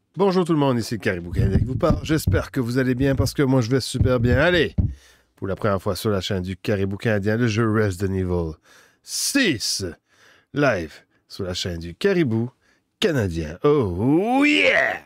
Bonjour tout le monde, ici Caribou Canadien qui vous parle. J'espère que vous allez bien parce que moi je vais super bien. Allez, pour la première fois sur la chaîne du Caribou Canadien, le jeu Resident Evil 6 live sur la chaîne du Caribou Canadien. Oh yeah!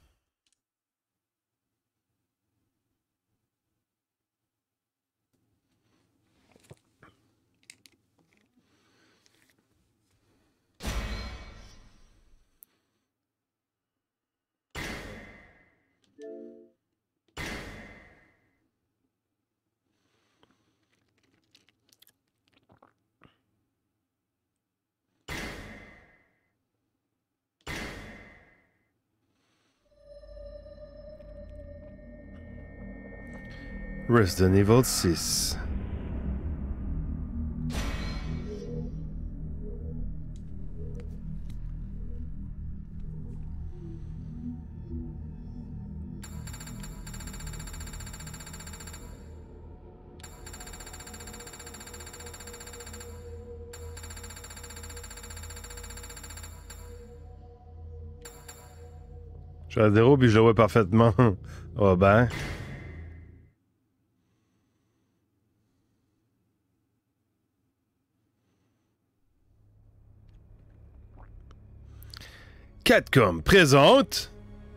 Resident Evil 6. Je suis à zéro puis je le vois parfaitement. Oh ben. Capcom présente.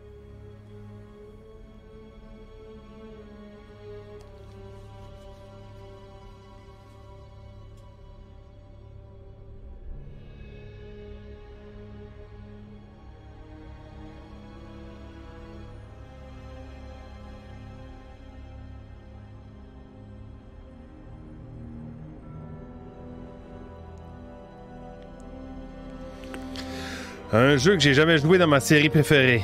Un jeu que j'ai jamais joué dans ma série préférée.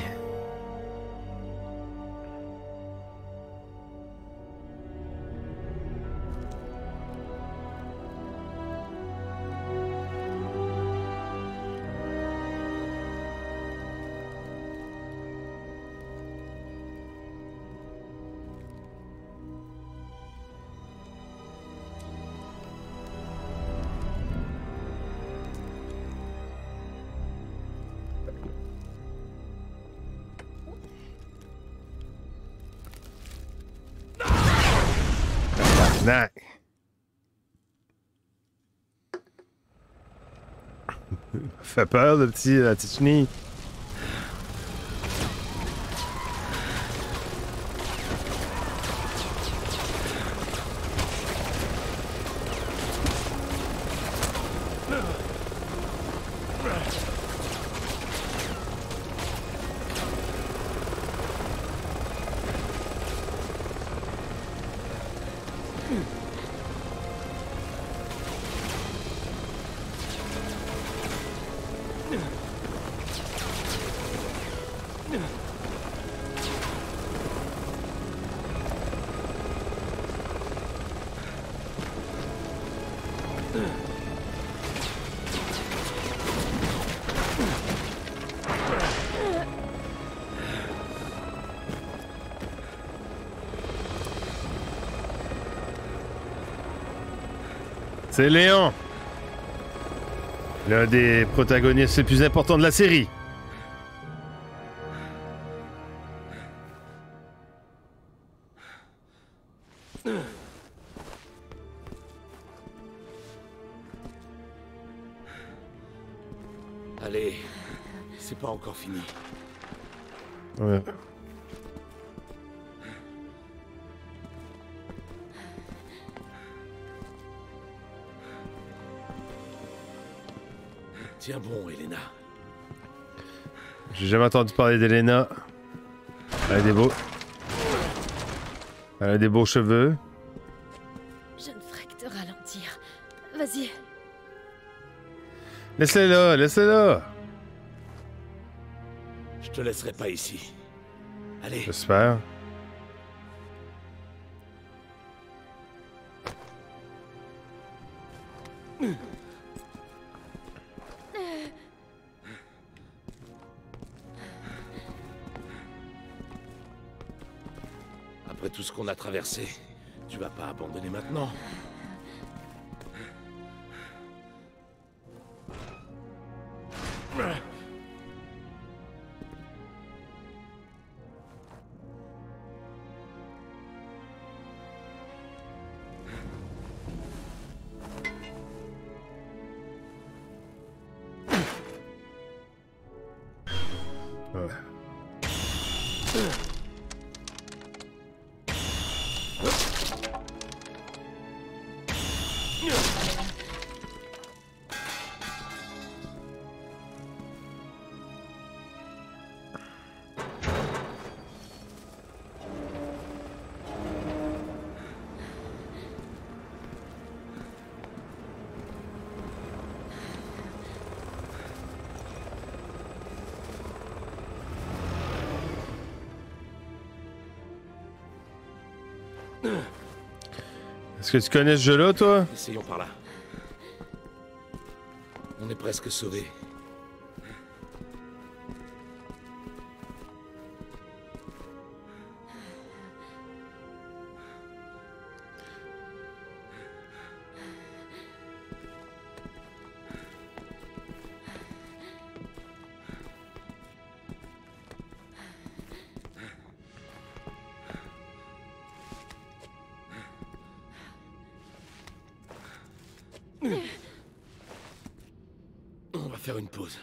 Nah. Fait peur, la petite chenille. C'est Léon, l'un des protagonistes les plus importants de la série. Allez, c'est pas encore fini. Ouais. Tiens bon, Elena. J'ai jamais entendu parler d'Elena. Elle a des beaux... Elle a des beaux cheveux. Je ne ferai que te ralentir. Vas-y. Laisse-les là, laisse-les là. Je te laisserai pas ici. Allez. J'espère. Après tout ce qu'on a traversé, tu vas pas abandonner maintenant. Ouais. Est-ce que tu connais ce jeu-là, toi? Essayons par là. On est presque sauvés. On va faire une pause.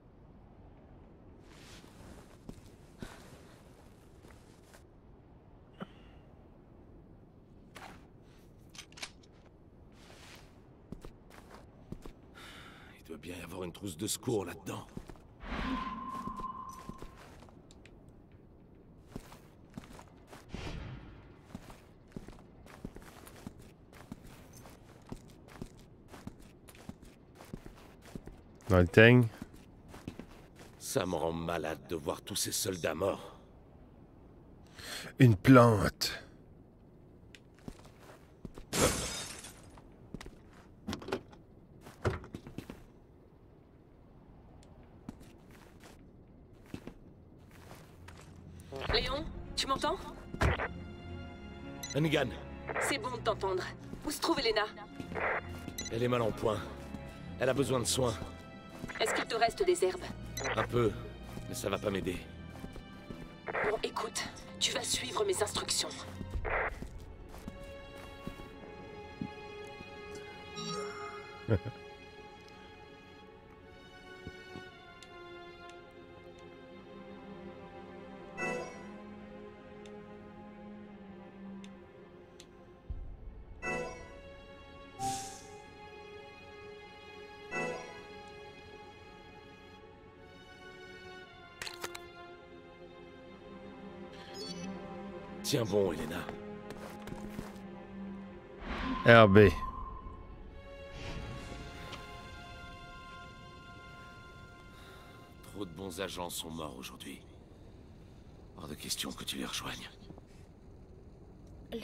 Il doit bien y avoir une trousse de secours là-dedans. Dans le teigne. Ça me rend malade de voir tous ces soldats morts. Une plante. Léon, tu m'entends? Hannigan, C'est bon de t'entendre. Où se trouve Elena? elle est mal en point. Elle a besoin de soins. Est-ce qu'il te reste des herbes? Un peu, mais ça va pas m'aider. Bon, écoute, tu vas suivre mes instructions. Tiens bon, Elena. RB. Trop de bons agents sont morts aujourd'hui. Hors de question que tu les rejoignes. Léon...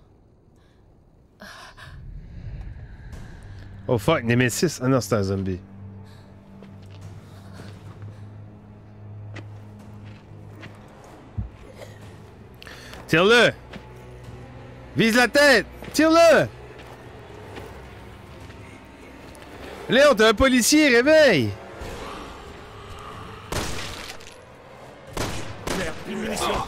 Oh fuck, Nemesis. Ah non, c'est un zombie. Tire-le! Vise la tête! Tire-le! Léon, t'es un policier, réveille! Merde, plus de munitions.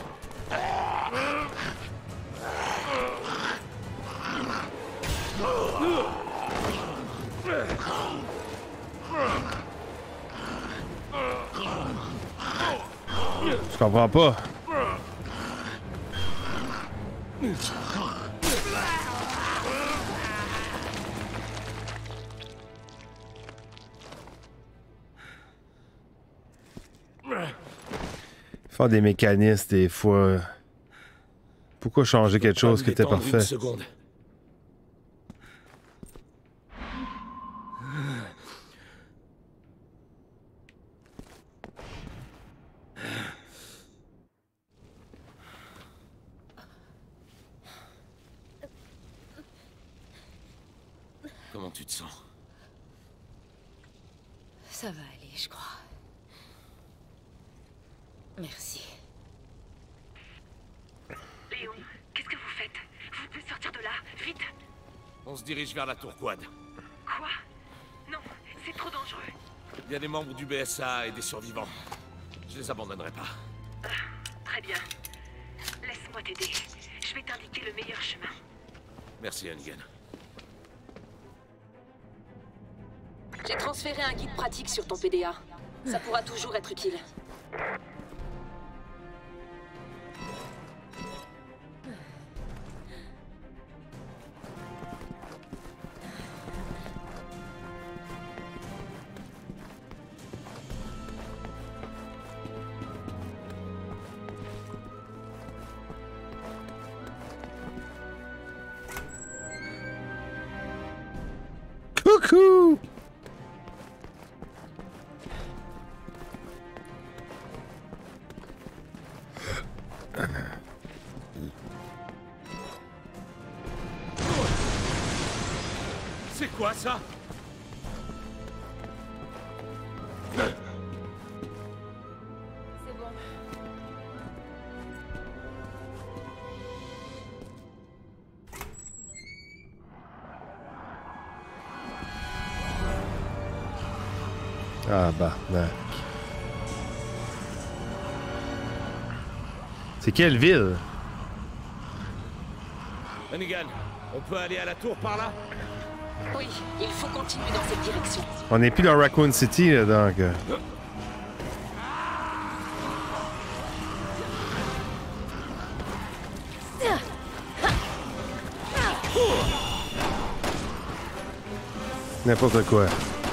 Je comprends pas. Faire des mécanismes, des fois. Pourquoi changer quelque chose qui était parfait? Une seconde. Comment tu te sens? Ça va aller, je crois. Merci. Léon, qu'est-ce que vous faites? Vous devez sortir de là, vite! On se dirige vers la tour Quad. Quoi? Non, c'est trop dangereux. Il y a des membres du BSA et des survivants. Je les abandonnerai pas. Très bien. Laisse-moi t'aider. Je vais t'indiquer le meilleur chemin. Merci, Hannigan. J'ai transféré un guide pratique sur ton PDA. Ça pourra toujours être utile. Coucou! C'est quoi ça? C'est bon. Ah bah, non. C'est quelle ville? Hannigan, on peut aller à la tour par là? Oui, il faut continuer dans cette direction. On n'est plus dans Raccoon City, là, donc... N'importe quoi.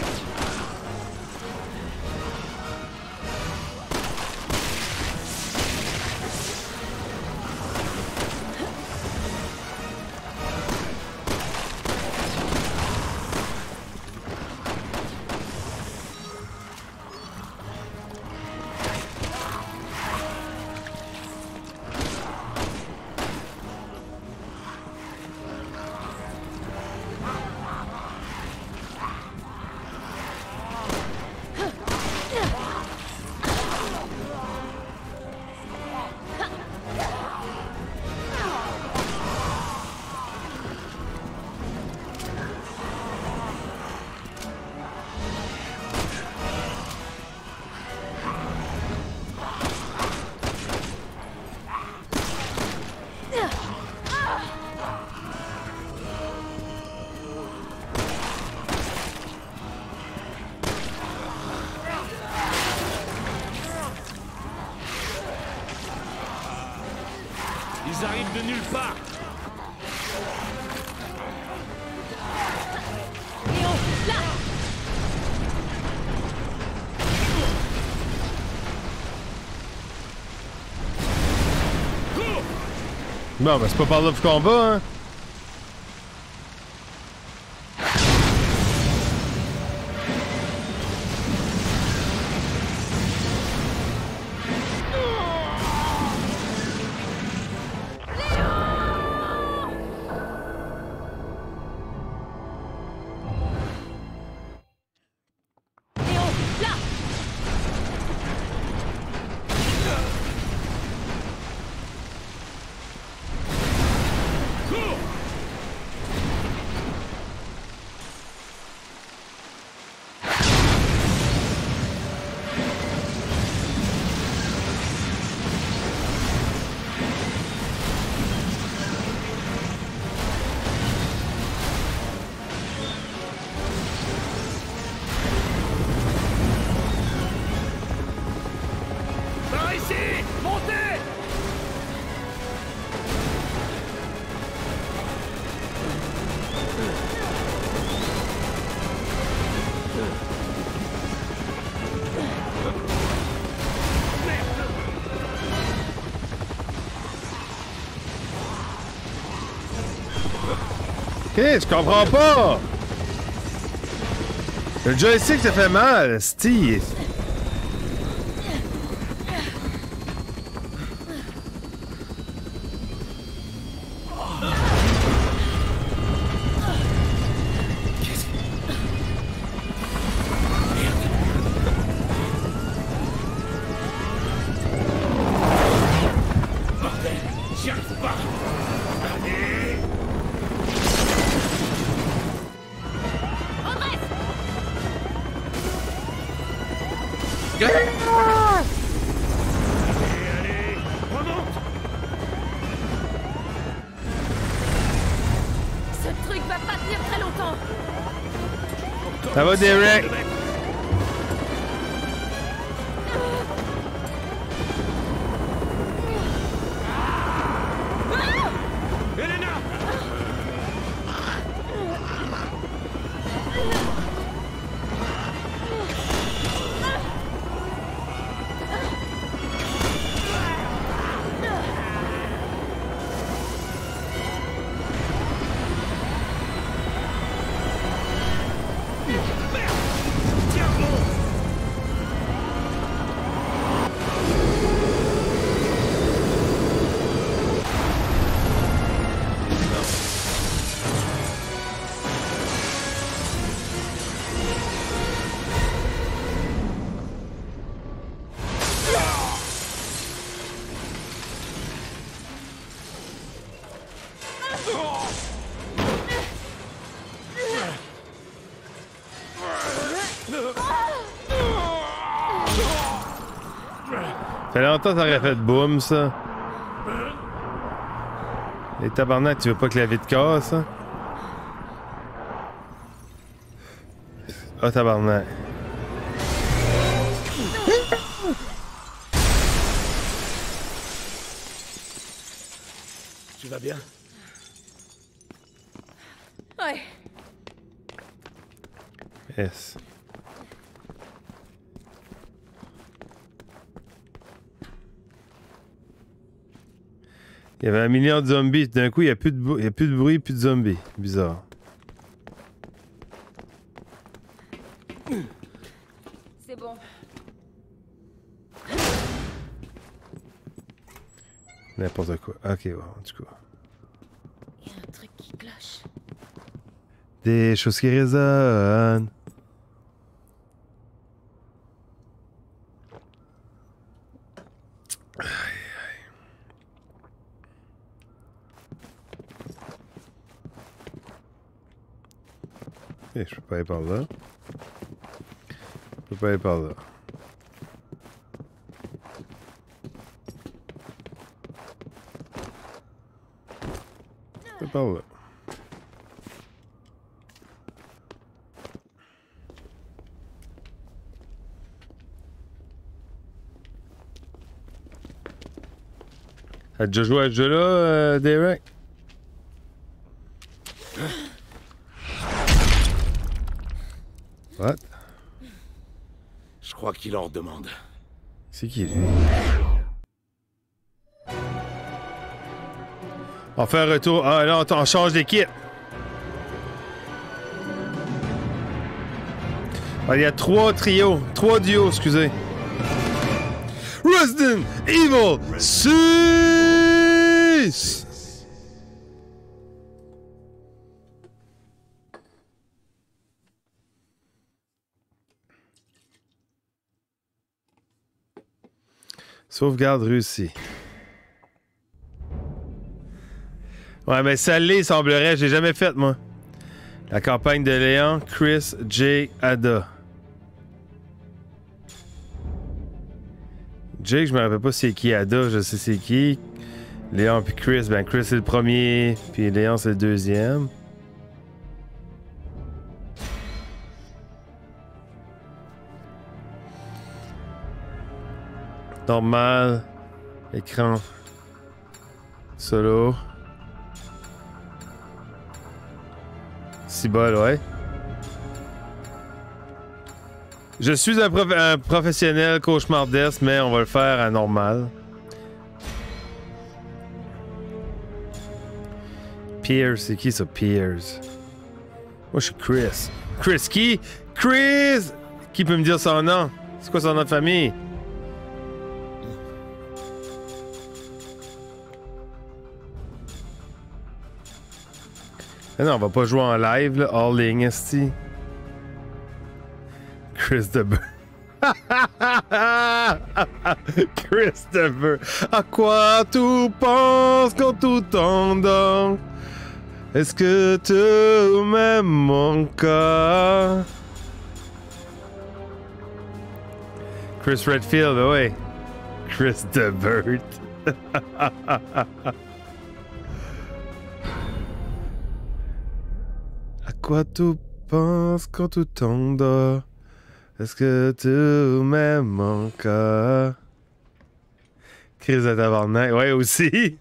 Ils arrivent de nulle part. Léo, là! Bon, ben c'est pas par là du combat, hein? Léo, là! Par ici! Montez! Ok, je comprends pas! Le joystick, ça fait mal, Steve! Bordel! J'y arrive pas! Allez! Allez, remonte! Ce truc va pas tenir très longtemps! Ça va, Derek? Elena! Ça fait longtemps que t'aurais fait boum, ça. Les tabarnak, tu veux pas que la vie te casse, hein? Ah, tabarnak. Tu vas bien? Ouais. Yes. Il y avait 1 million de zombies. D'un coup, il n'y a plus de bruit, plus de zombies. Bizarre. C'est bon. N'importe quoi. Ok, bon, en tout cas. Il y a un truc qui cloche. Des choses qui résonnent. Je peux pas aller par là. Je peux pas aller par là. Je peux par là. T'as déjà joué à ce jeu-là, Derek? What? Je crois qu'il en redemande. C'est qui, lui? On fait un retour. Ah, là, on change d'équipe. Ah, il y a 3 trios. 3 duos, excusez. Resident Evil 6! Sauvegarde réussie. Ouais, mais ça l'est, semblerait. Je l'ai jamais faite, moi. La campagne de Léon, Chris, Jake, Ada. Jake, je me rappelle pas c'est qui. Ada, je sais c'est qui. Léon puis Chris, ben Chris c'est le premier, puis Léon c'est le deuxième. Normal. Écran. Solo. Cibole, ouais. Je suis un professionnel cauchemardesque, mais on va le faire à normal. Pierce, c'est qui ça, Pierce? Moi, je suis Chris. Chris qui? Chris! Qui peut me dire son nom? C'est quoi son nom de famille? Mais non, on va pas jouer en live, là. All ligne, esti. Christopher. Christopher. À quoi tu penses quand tout t'endors? Est-ce que tu m'aimes mon corps? Chris Redfield, ouais. Christopher. À quoi tu penses quand tout t'endors? Est-ce que tu m'aimes encore? Crise de tabarnak. Ouais, aussi.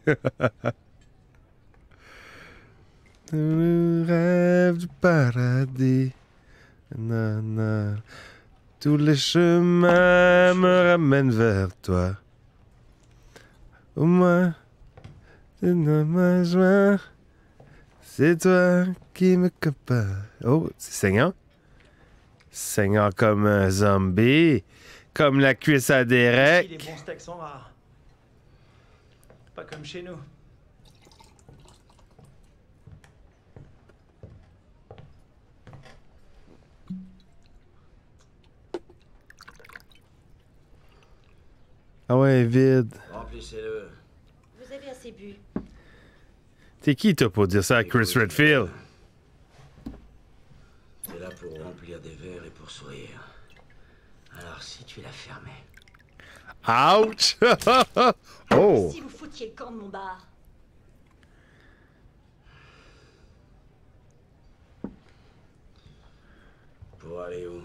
Le rêve du paradis. Nanana. Tous les chemins me ramènent vers toi. Au moins, tu ne m'as joint. C'est toi qui me compare. Oh, c'est saignant. Saignant comme un zombie. Comme la cuisse à Derek. Les bons steaks sont rares. Pas comme chez nous. Ah ouais, vide. Remplissez-le. Vous avez assez bu. T'es qui, toi, pour dire ça à Chris Redfield? T'es là pour remplir des verres et pour sourire. Alors si tu l'as fermé. Ouch! Oh! Si vous foutiez le camp de mon bar. Pour aller où?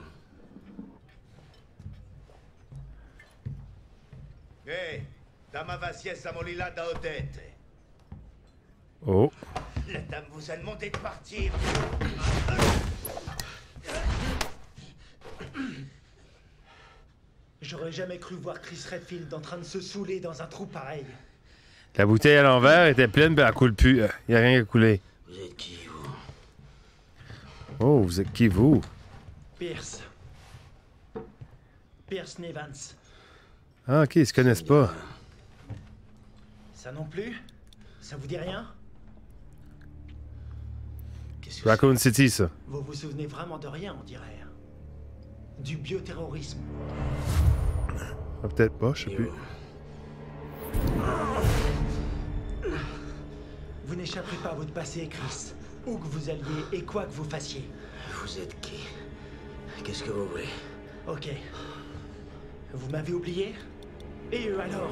Hé, dama vaciès amolila da odette. Oh! La dame vous a demandé de partir. J'aurais jamais cru voir Chris Redfield en train de se saouler dans un trou pareil. La bouteille à l'envers était pleine, mais elle coule plus. Il n'y a rien à couler. Vous êtes qui, vous? Oh, vous êtes qui, vous? Pierce. Pierce Nevans. Ah, ok, ils se connaissent pas. Ça non plus? Ça vous dit rien? Qu'est-ce que Raccoon City, ça. Vous vous souvenez vraiment de rien, on dirait. Du bioterrorisme. Ah, peut-être pas, je sais plus. Vous n'échapperez pas à votre passé, Chris. Où que vous alliez et quoi que vous fassiez. Vous êtes qui? Qu'est-ce que vous voulez? Ok. Vous m'avez oublié? Et eux alors?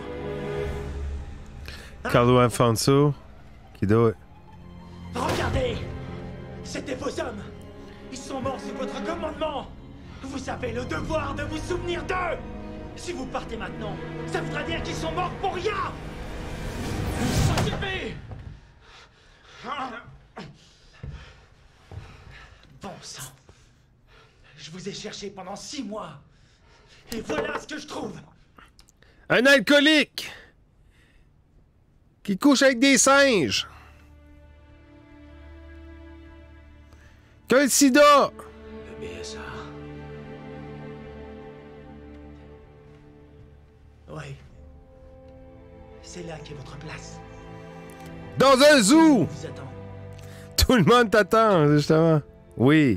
Carlo Alfonso. Qui doit. Regardez! C'était vos hommes! Ils sont morts sous votre commandement! Vous avez le devoir de vous souvenir d'eux! Si vous partez maintenant, ça voudra dire qu'ils sont morts pour rien! S'occuper! Bon sang! Je vous ai cherché pendant 6 mois! Et voilà ce que je trouve! Un alcoolique! Qui couche avec des singes! Qui a le sida! Le BSA. Oui. C'est là qu'est votre place. Dans un zoo! On vous attend. Tout le monde t'attend, justement. Oui.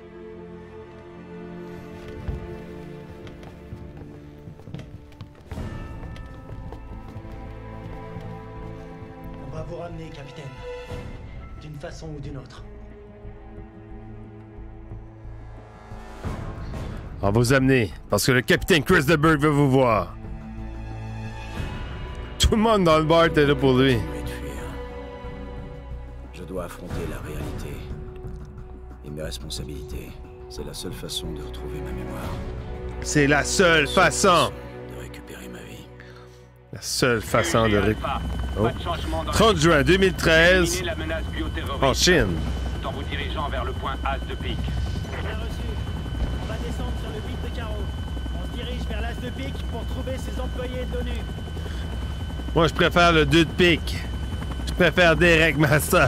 On va vous ramener, capitaine. D'une façon ou d'une autre. On va vous amener, parce que le capitaine Chris de Burgh veut vous voir. Tout le monde dans le bar était là pour lui. Je vais te fuir. Je dois affronter la réalité. Et mes responsabilités. C'est la seule façon de retrouver ma mémoire. C'est la seule façon. De récupérer ma vie. La seule façon de récupérer. Pas de changement dans 30 juin 2013, la menace bioterroriste, en Chine. tout en vous dirigeant vers le point As de pique. Bien reçu. On va descendre sur le pic de Carreau. On se dirige vers l'As de pique pour trouver ses employés de l'ONU. Moi, je préfère le 2 de pique. Je préfère Derek Master.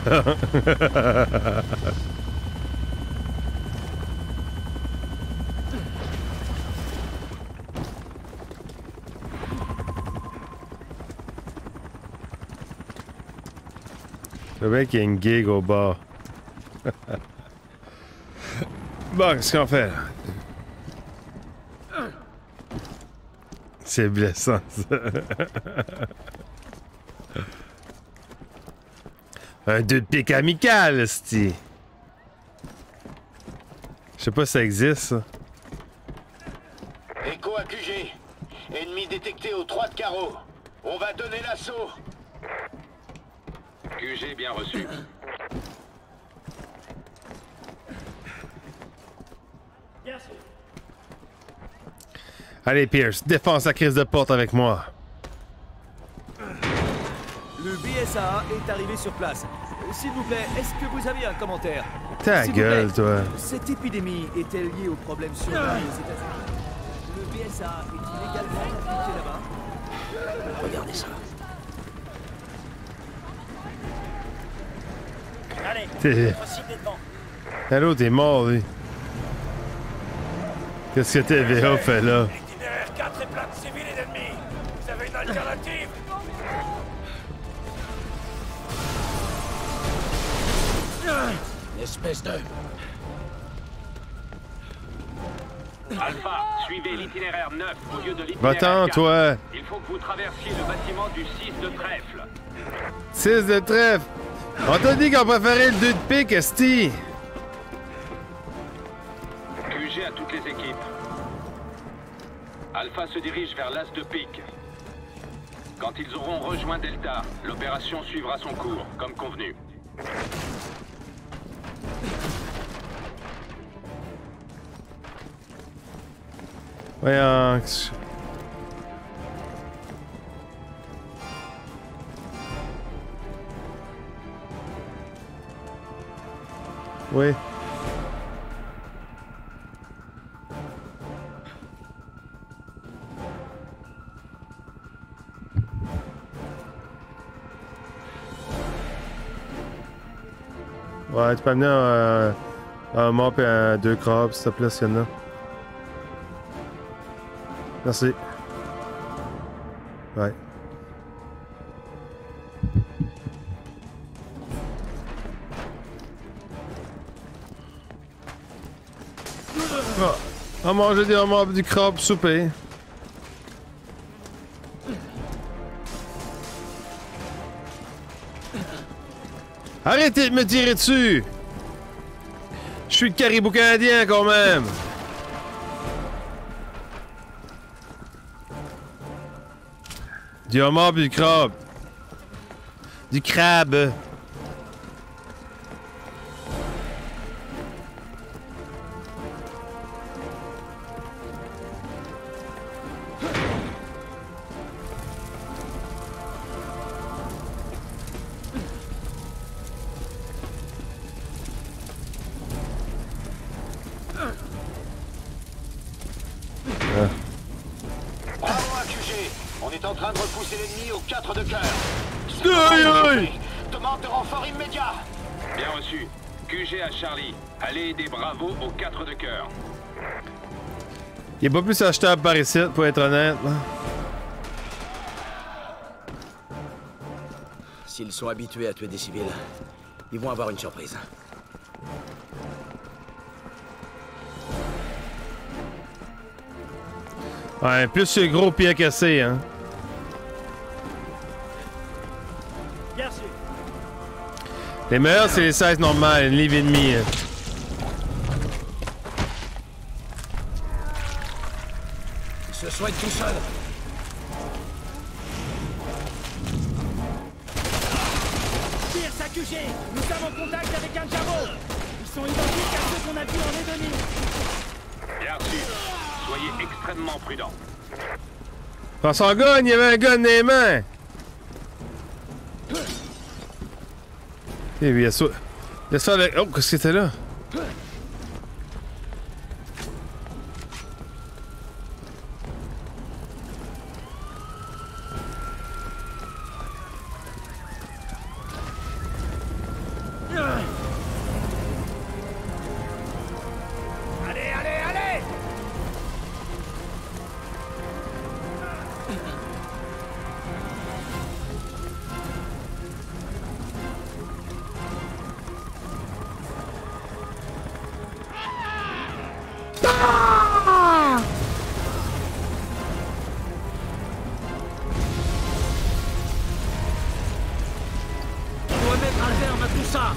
Le mec, il y a une gig au bar. Bon, qu'est-ce qu'on fait, là? C'est blessant, ça. Un 2 de pique amical, c'ti. Je sais pas si ça existe, ça. Écho à QG. Ennemi détecté au 3 de carreau. On va donner l'assaut. QG bien reçu. Bien sûr. Allez, Pierce, défense la crise de porte avec moi. Le BSA est arrivé sur place. S'il vous plaît, est-ce que vous avez un commentaire? Ta S'il vous gueule, plaît, toi. Cette épidémie est-elle liée aux problèmes survenus aux États-Unis? Le BSA est-il également impliqué là-bas? Regardez ça. Allez, T'es... possible d'être devant. Allô, t'es mort, lui. Qu'est-ce que TVA fait là? L'itinéraire 4 est plein de civils et d'ennemis. Vous avez une alternative? Espèce de... Alpha, suivez l'itinéraire 9 au lieu de l'itinéraire Va-t'en, 4. toi. Il faut que vous traversiez le bâtiment du 6 de trèfle. 6 de trèfle. On t'a dit qu'on préférait le 2 de pique, esti. QG à toutes les équipes. Alpha se dirige vers l'as de pique. Quand ils auront rejoint Delta, l'opération suivra son cours, comme convenu. Voyons. Oui. Ouais, tu peux amener un mop et deux crabes, s'il te plaît, s'il y en a. Merci. Ouais. On va manger des homards, du crabe souper. Arrêtez de me tirer dessus! Je suis le caribou canadien quand même! Du homard pis du crabe. Du crabe. Demande de renfort immédiat. Bien reçu. QG à Charlie. Allez aider Bravo aux 4 de cœur. Il est pas plus achetable par ici, pour être honnête. S'ils sont habitués à tuer des civils, ils vont avoir une surprise. Ouais, plus c'est gros, pire cassé, hein. Les meilleurs, c'est les 16 normales, une livre et demie. Hein. Ils se soignent tout seuls. Pierce à QG, nous sommes en contact avec un Javo. Ils sont identiques à ceux qu'on a vus en Edonie. Bien reçu. Soyez extrêmement prudents. Quand son gun, il y avait un gun dans les mains. Eh oui, il y a ça. Il y a ça avec... Oh, qu'est-ce que c'était là? Allez, allez, allez! On doit mettre un terme à tout ça.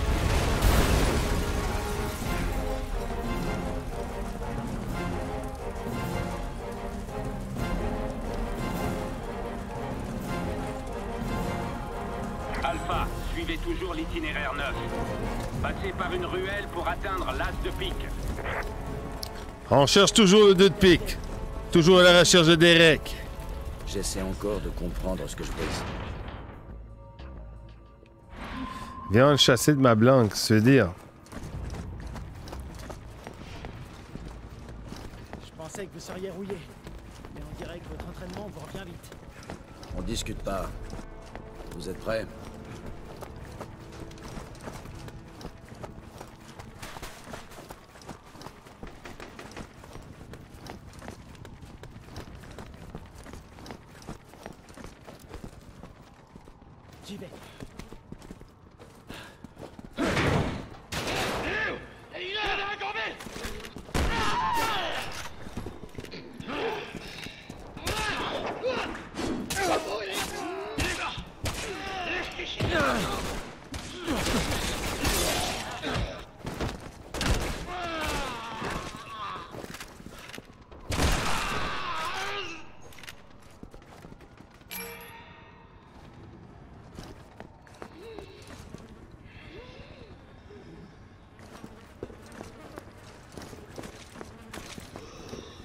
Alpha, suivez toujours l'itinéraire 9. Passez par une ruelle pour atteindre l'as de pique. On cherche toujours le 2 de pique. Toujours à la recherche de Derek. J'essaie encore de comprendre ce que je brise. Viens le chasser de ma blanque, se dire. Je pensais que vous seriez rouillé. Mais on dirait que votre entraînement vous revient vite. On discute pas. Vous êtes prêts? J'y vais.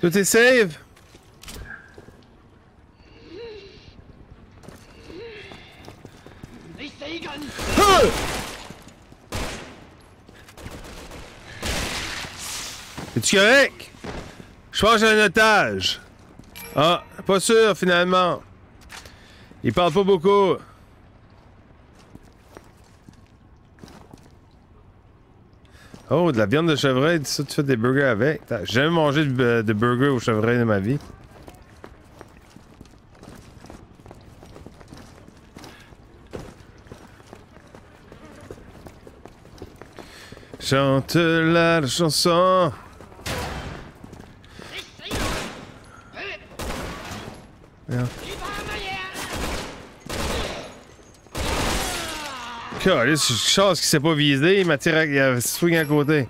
Tout est save? Ah! Es-tu correct? Je pense que j'ai un otage. Ah, pas sûr finalement. Il parle pas beaucoup. Oh, de la viande de chevreuil, ça, tu fais des burgers avec. J'ai jamais mangé de burger au chevreuil de ma vie. Chante la chanson. Merde. Calice, je chasse qui s'est pas visé, il m'a tiré, il a swing à côté.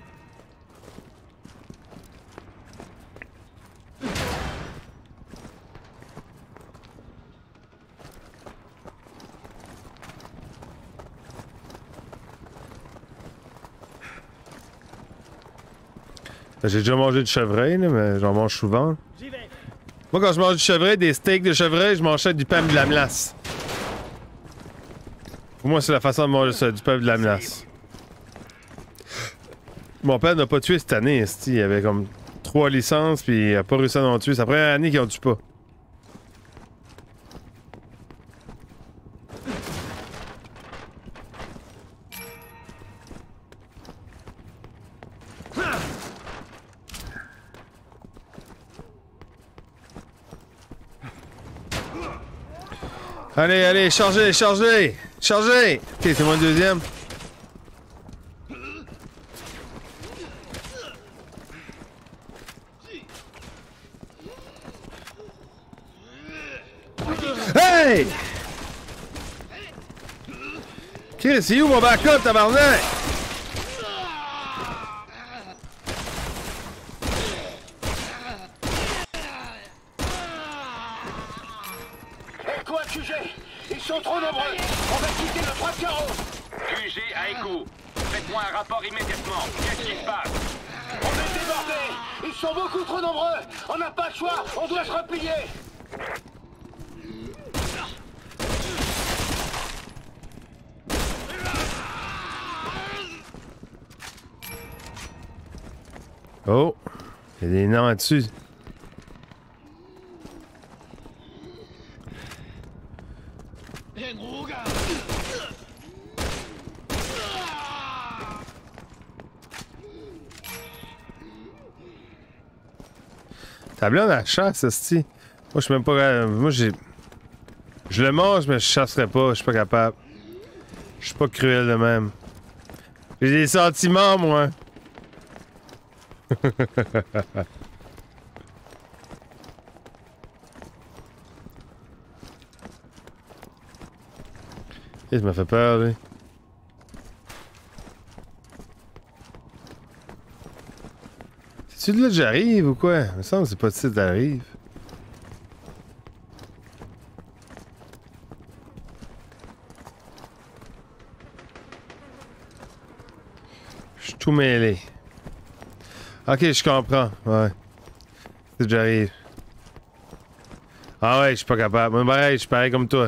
J'ai déjà mangé du chevreuil, là, mais j'en mange souvent. Moi, quand je mange du chevreuil, des steaks de chevreuil, je m'enchaîne du pain et de la melasse. Pour moi, c'est la façon de manger ça, du pain et de la melasse. Mon père n'a pas tué cette année, il avait comme 3 licences, puis il a pas réussi à en tuer. C'est la première année qu'il en tue pas. Allez, allez, chargez, chargez! Chargez! Ok, c'est moi le deuxième. Hey! Chris, c'est où mon backup, tabarnak? Ils sont trop nombreux. On va quitter le 3 de carreau. QG à Echo. Faites-moi un rapport immédiatement. Qu'est-ce qui se passe? On est débordés. Ils sont beaucoup trop nombreux. On n'a pas le choix. On doit se replier. Oh, il y a des noms là-dessus. Ta blonde à chasse, esti. Moi, je suis même pas. Moi, j'ai. Je le mange, mais je chasserais pas. Je suis pas capable. Je suis pas cruel de même. J'ai des sentiments, moi. Il m'a fait peur, lui. C'est-tu de là que j'arrive ou quoi? Il me semble que c'est pas de site d'arrive. Je suis tout mêlé. Ok, je comprends. Ouais. C'est que j'arrive. Ah ouais, je suis pas capable. Moi, pareil, je suis pareil comme toi.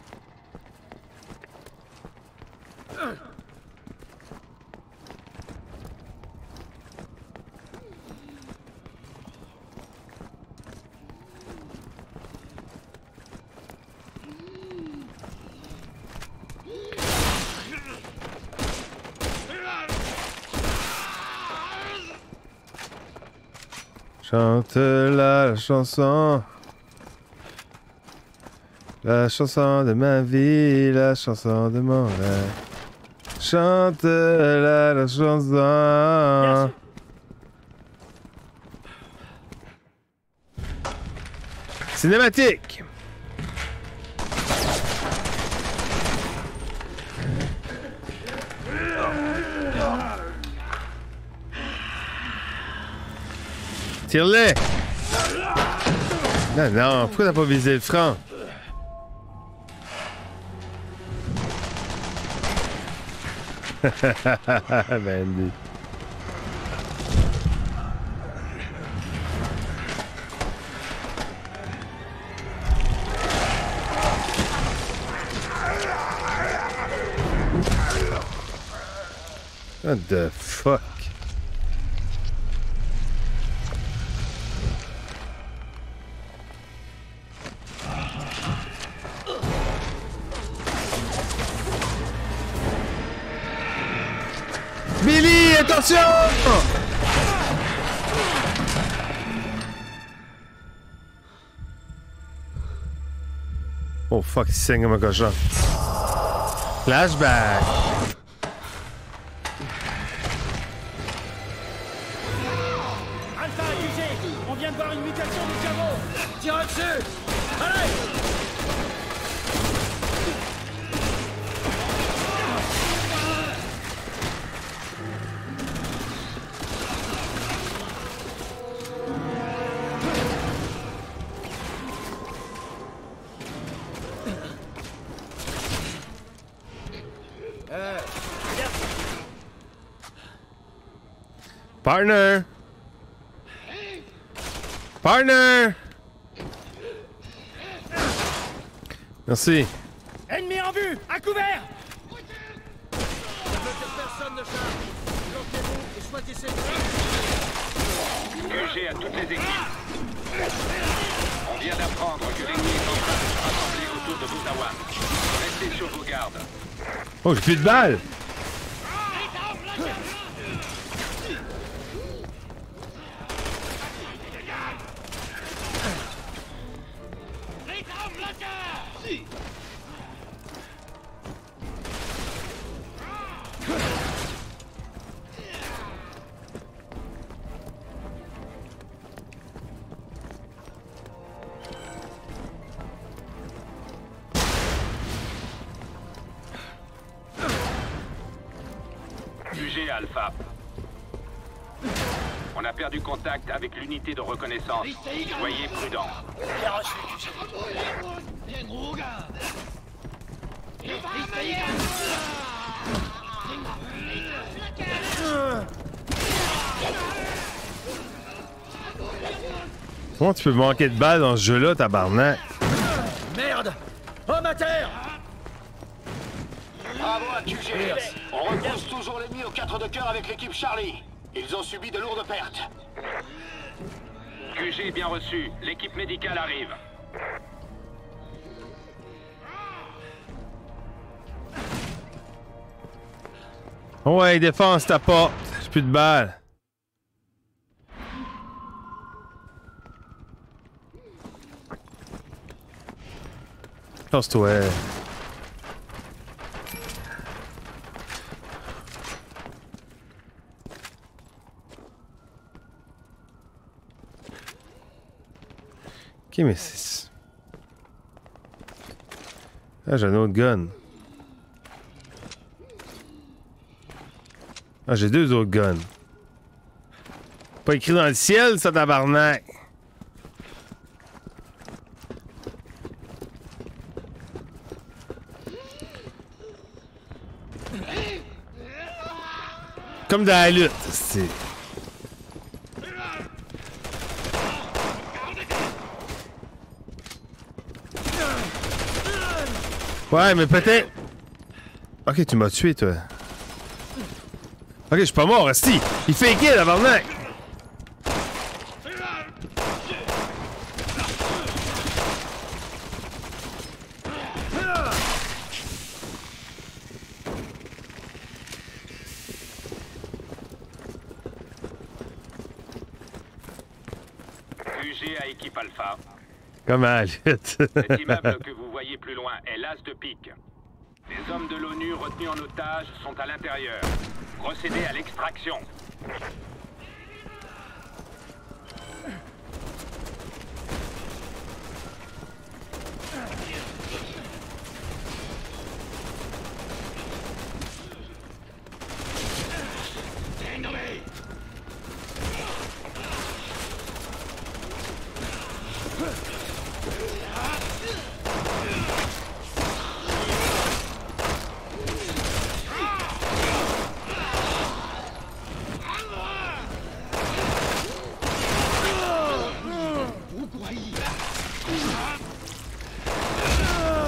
Chante la chanson. La chanson de ma vie, la chanson de mon rêve. Chante la chanson. Cinématique. Tire-les! Non, non, pourquoi t'as pas visé le franc? Ben, What the fuck? Billy, attention! Oh fuck, il saigne comme un cochon. Flashback! Alpha accusé! On vient de voir une mutation du cerveau! Tire dessus! Allez! Partner! Partner! Merci. Ennemi en vue! À couvert! Personne ne charge. Bloquez-vous et choisissez. QG à toutes les équipes. On vient d'apprendre que l'ennemi est en train de se rassembler autour de Butawan. Restez sur vos gardes. Oh, j'ai plus de balles! QG Alpha. On a perdu contact avec l'unité de reconnaissance. Soyez prudents. Bien reçu, QG. Comment tu peux manquer de balles dans ce jeu-là, tabarnak? Merde! Homme à terre! Bravo à QG. On repousse toujours l'ennemi au 4 de cœur avec l'équipe Charlie. Ils ont subi de lourdes pertes. QG bien reçu. L'équipe médicale arrive. Ouais, défense ta porte. J'ai plus de balles. Casse-toi. Ok, mais c'est... Ah, j'ai un autre gun. Ah, j'ai deux autres guns. Pas écrit dans le ciel, ça, tabarnak. Comme dans la lutte, c'est... Ouais, mais peut-être... Ok, tu m'as tué, toi. Ok, je suis pas mort, esti. Il fait équipe, tabarnak. QG à équipe Alpha. Comme à la lutte. Cet immeuble que vous voyez plus loin est l'As de pique. Les hommes de l'ONU retenus en otage sont à l'intérieur. Procédez à l'extraction.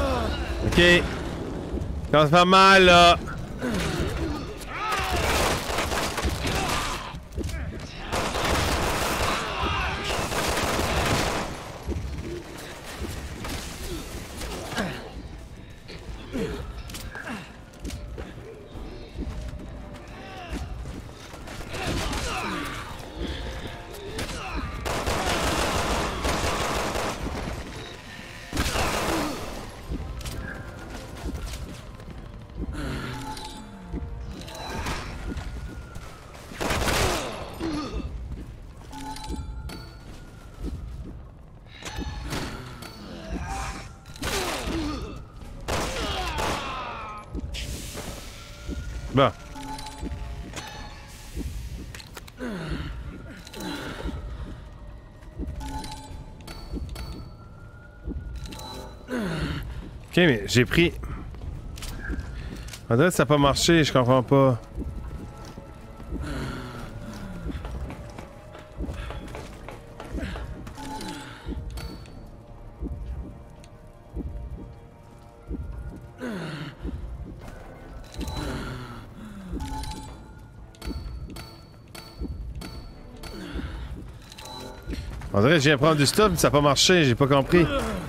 Ok. Ça va faire mal, là. Bon. Ok, mais j'ai pris... On dirait que ça n'a pas marché, je comprends pas. On dirait que je viens prendre du stuff, mais ça n'a pas marché, j'ai pas compris.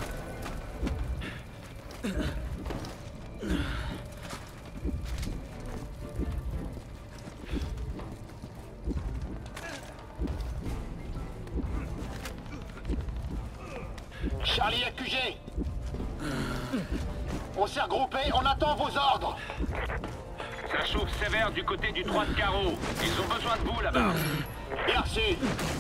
Charlie accusé. On s'est regroupé, on attend vos ordres. Ça chauffe sévère du côté du 3 de carreau. Ils ont besoin de vous là-bas. Merci.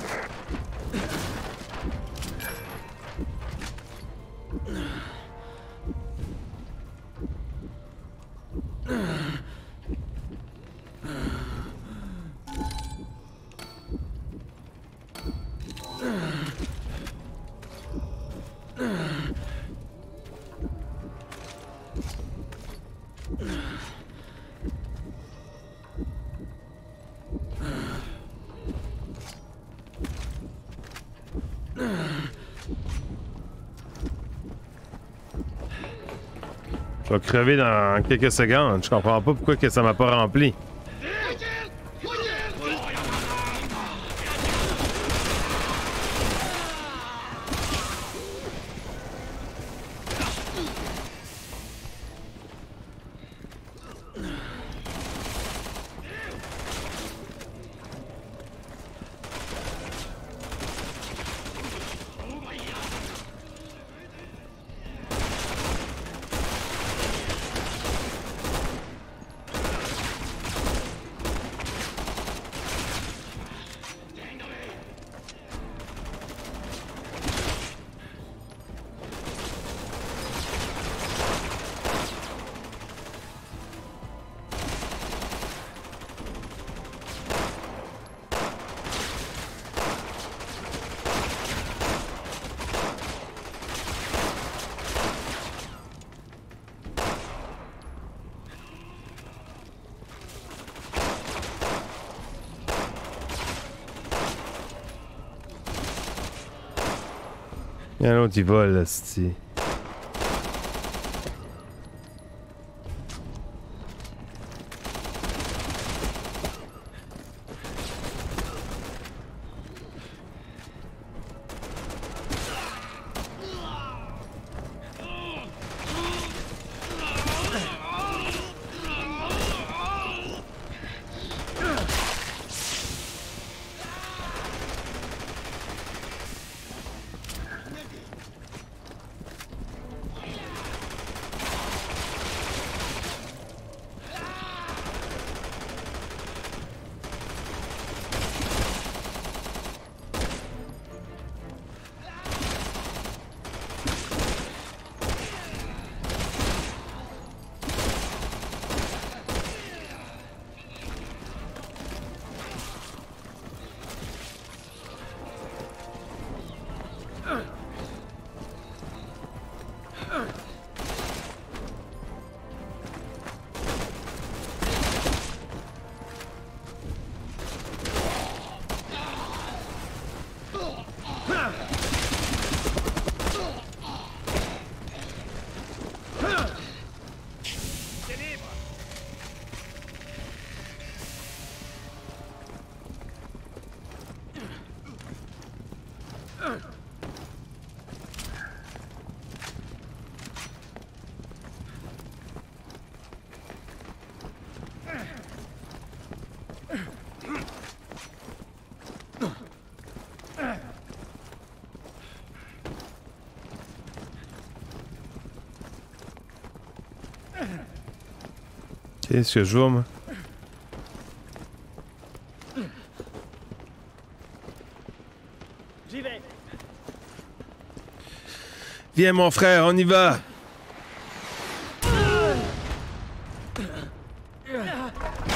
Je vais crever dans quelques secondes. Je comprends pas pourquoi que ça m'a pas rempli. Il y a un autre qui vole, là, c'ti. Qu'est-ce que je vois, moi? J'y vais. Viens, mon frère, on y va!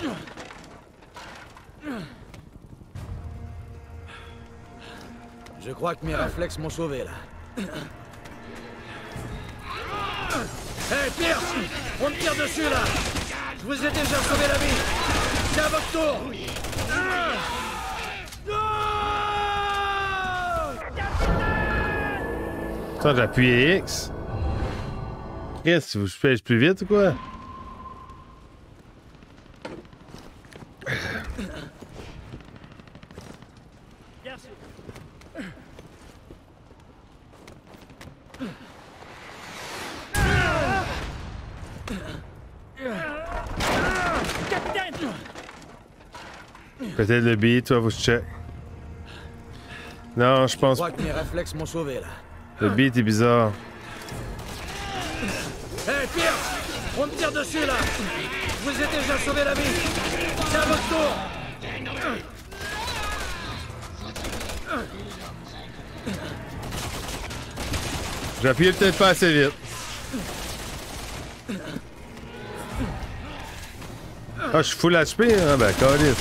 Je crois que mes réflexes m'ont sauvé, là. Hey, Pierce! On me tire dessus, là! Je vous ai déjà sauvé la vie! C'est à votre tour! Attends, j'ai appuyé X. Qu'est-ce que je pêche plus vite ou quoi? Peut-être le beat, toi, vous check. Non, je pense. Je crois que mes réflexes m'ont sauvé, là. Le beat est bizarre. Hey, Pierce! On me tire dessus, là! Je vous ai déjà sauvé la vie! C'est à votre tour! J'ai appuyé peut-être pas assez vite. Ah, je suis full HP, hein? Ben, câlisse.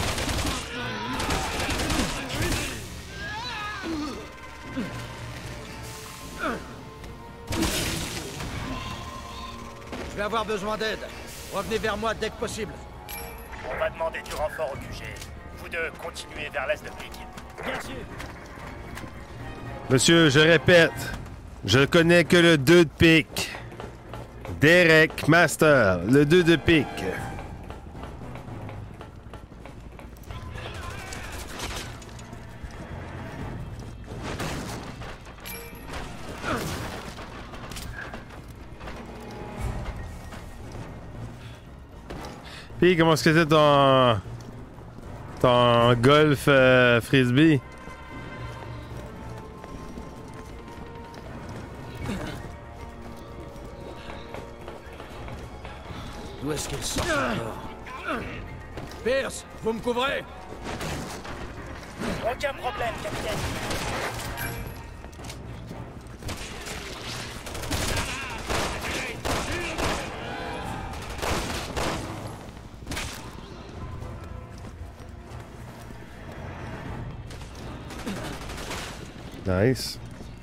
Je vais avoir besoin d'aide. Revenez vers moi dès que possible. On va demander du renfort au QG. Vous deux, continuez vers l'est de Pique. Bien sûr. Monsieur, je répète, je connais que le 2 de pique. Derek Master, le 2 de pique. Puis, comment est-ce que c'était ton golf frisbee? Où est-ce qu'elle sort encore? Pierce, vous me couvrez? Aucun problème, capitaine. Nice.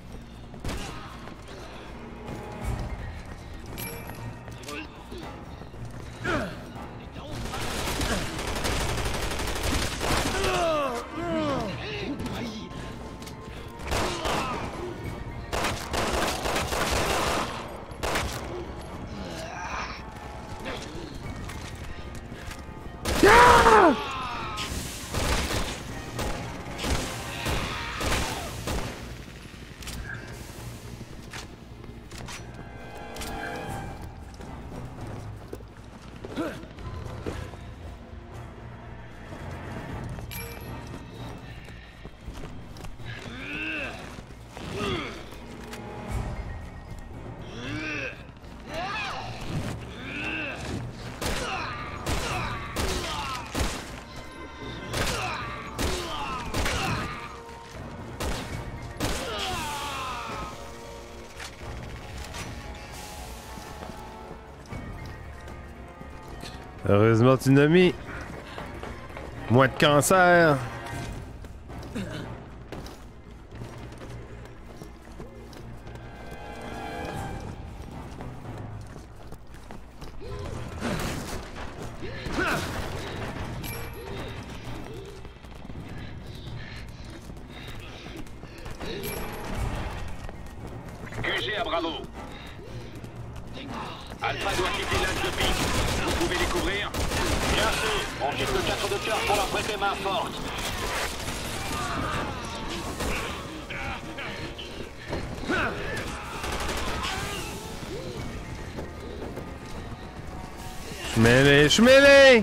Heureusement, tu l'as mis. Moins de cancer. QG à Bravo. Alpha doit quitter l'âge de pique. Vous pouvez les couvrir? Bien sûr, on quitte le 4 de cœur pour leur prêter main forte. Je suis mêlé!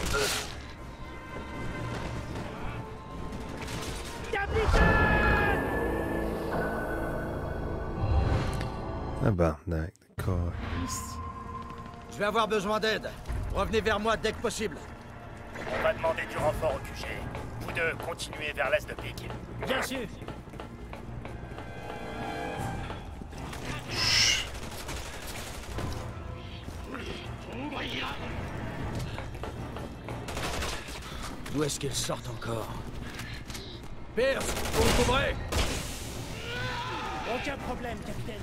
Tabarnak, d'accord. Je vais avoir besoin d'aide. Revenez vers moi dès que possible. On va demander du renfort au QG. Vous deux, continuez vers l'est de Pique. Bien sûr. D'où est-ce qu'ils sortent encore? Pierce, vous me couvrez? Aucun problème, capitaine.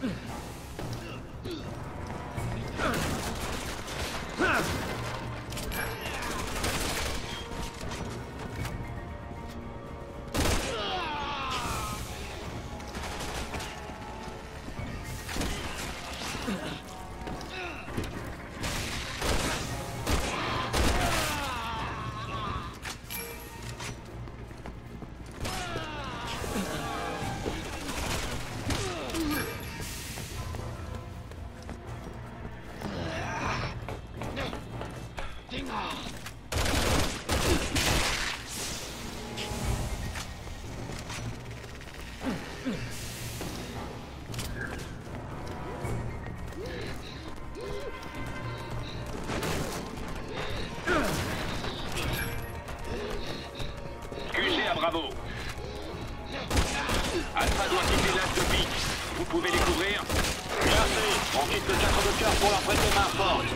QG à Bravo. Alpha doit quitter l'as de Pique. Vous pouvez les couvrir? Bien fait. On quitte le 4 de cœur pour leur prêter main forte.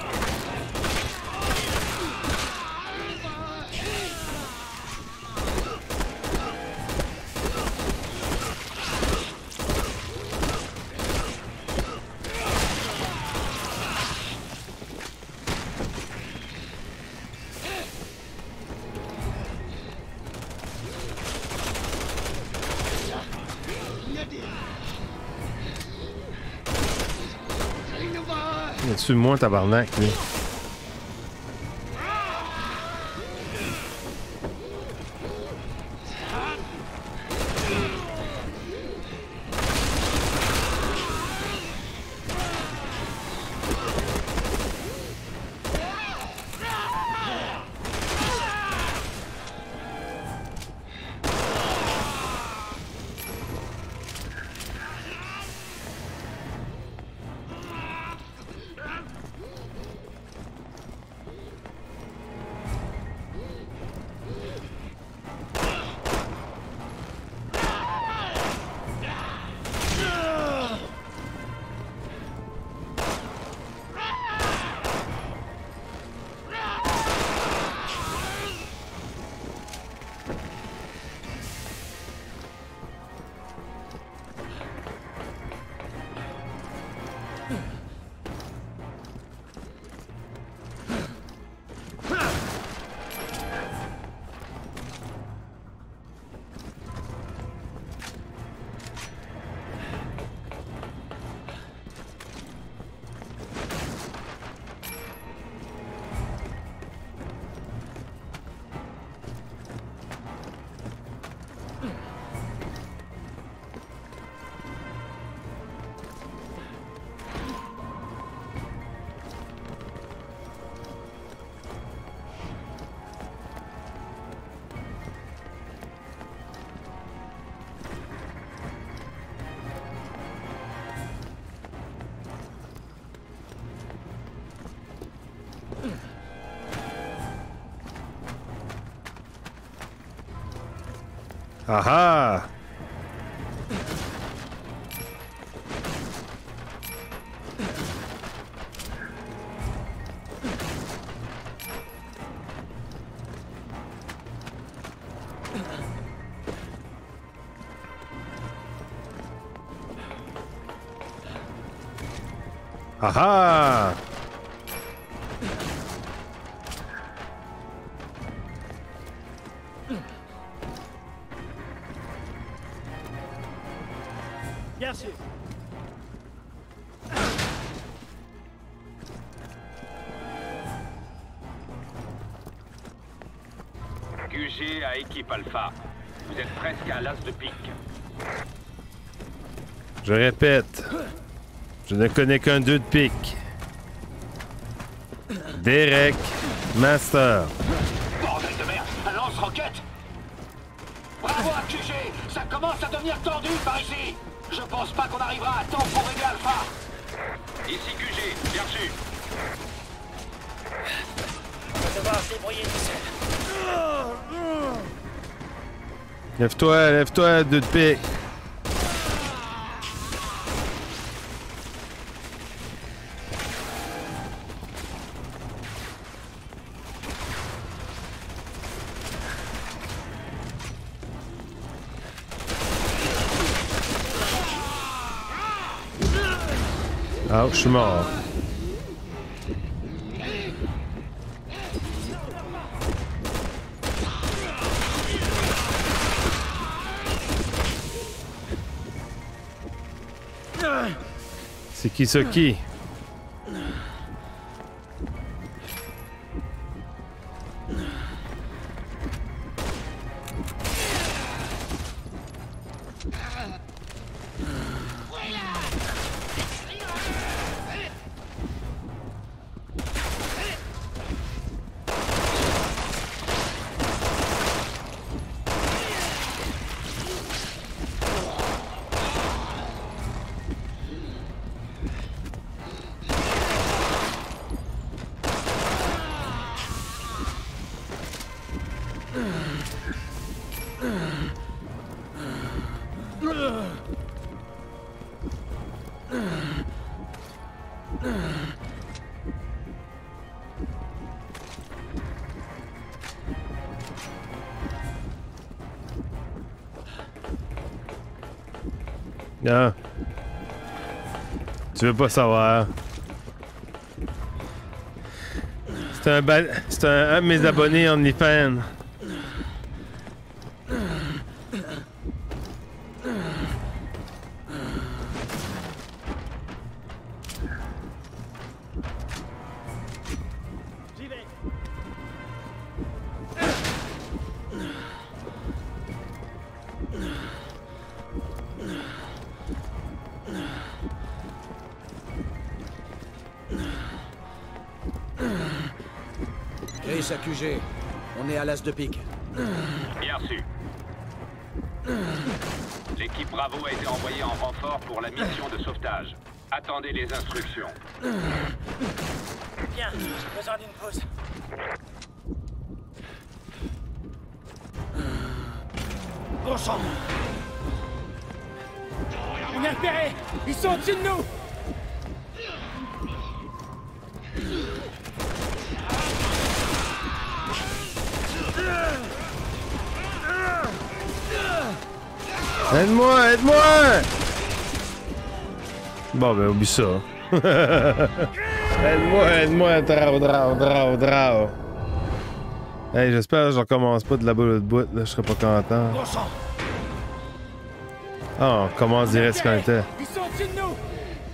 Il est dessus de moi, tabarnak, lui. Aha! Aha! Bien sûr. QG à équipe Alpha. Vous êtes presque à l'as de Pique. Je répète, je ne connais qu'un 2 de pique. Derek Master. Bordel de merde, un lance-roquette. Bravo à QG, ça commence à devenir tendu par ici. Je pense pas qu'on arrivera à temps pour aider Alpha. Ici QG, bien reçu. On va devoir se débrouiller tout seul. Lève-toi, deux de pique. Ah, je suis mort. C'est qui ça qui? Ah. Tu veux pas savoir. C'est un de mes abonnés OnlyFans. Chris à QG, on est à l'as de pique. Bien reçu. L'équipe Bravo a été envoyée en renfort pour la mission de sauvetage. Attendez les instructions. Bien, j'ai besoin d'une pause. Bon sang. On est repérés. Ils sont au-dessus de nous. Aide-moi, aide-moi! Bon, ben, oublie ça. Aide-moi, drao. Hey, j'espère que je recommence pas de la boule de bout, là, je serais pas content. Ah, on commence direct ce qu'on était. Ils sont au-dessus de nous.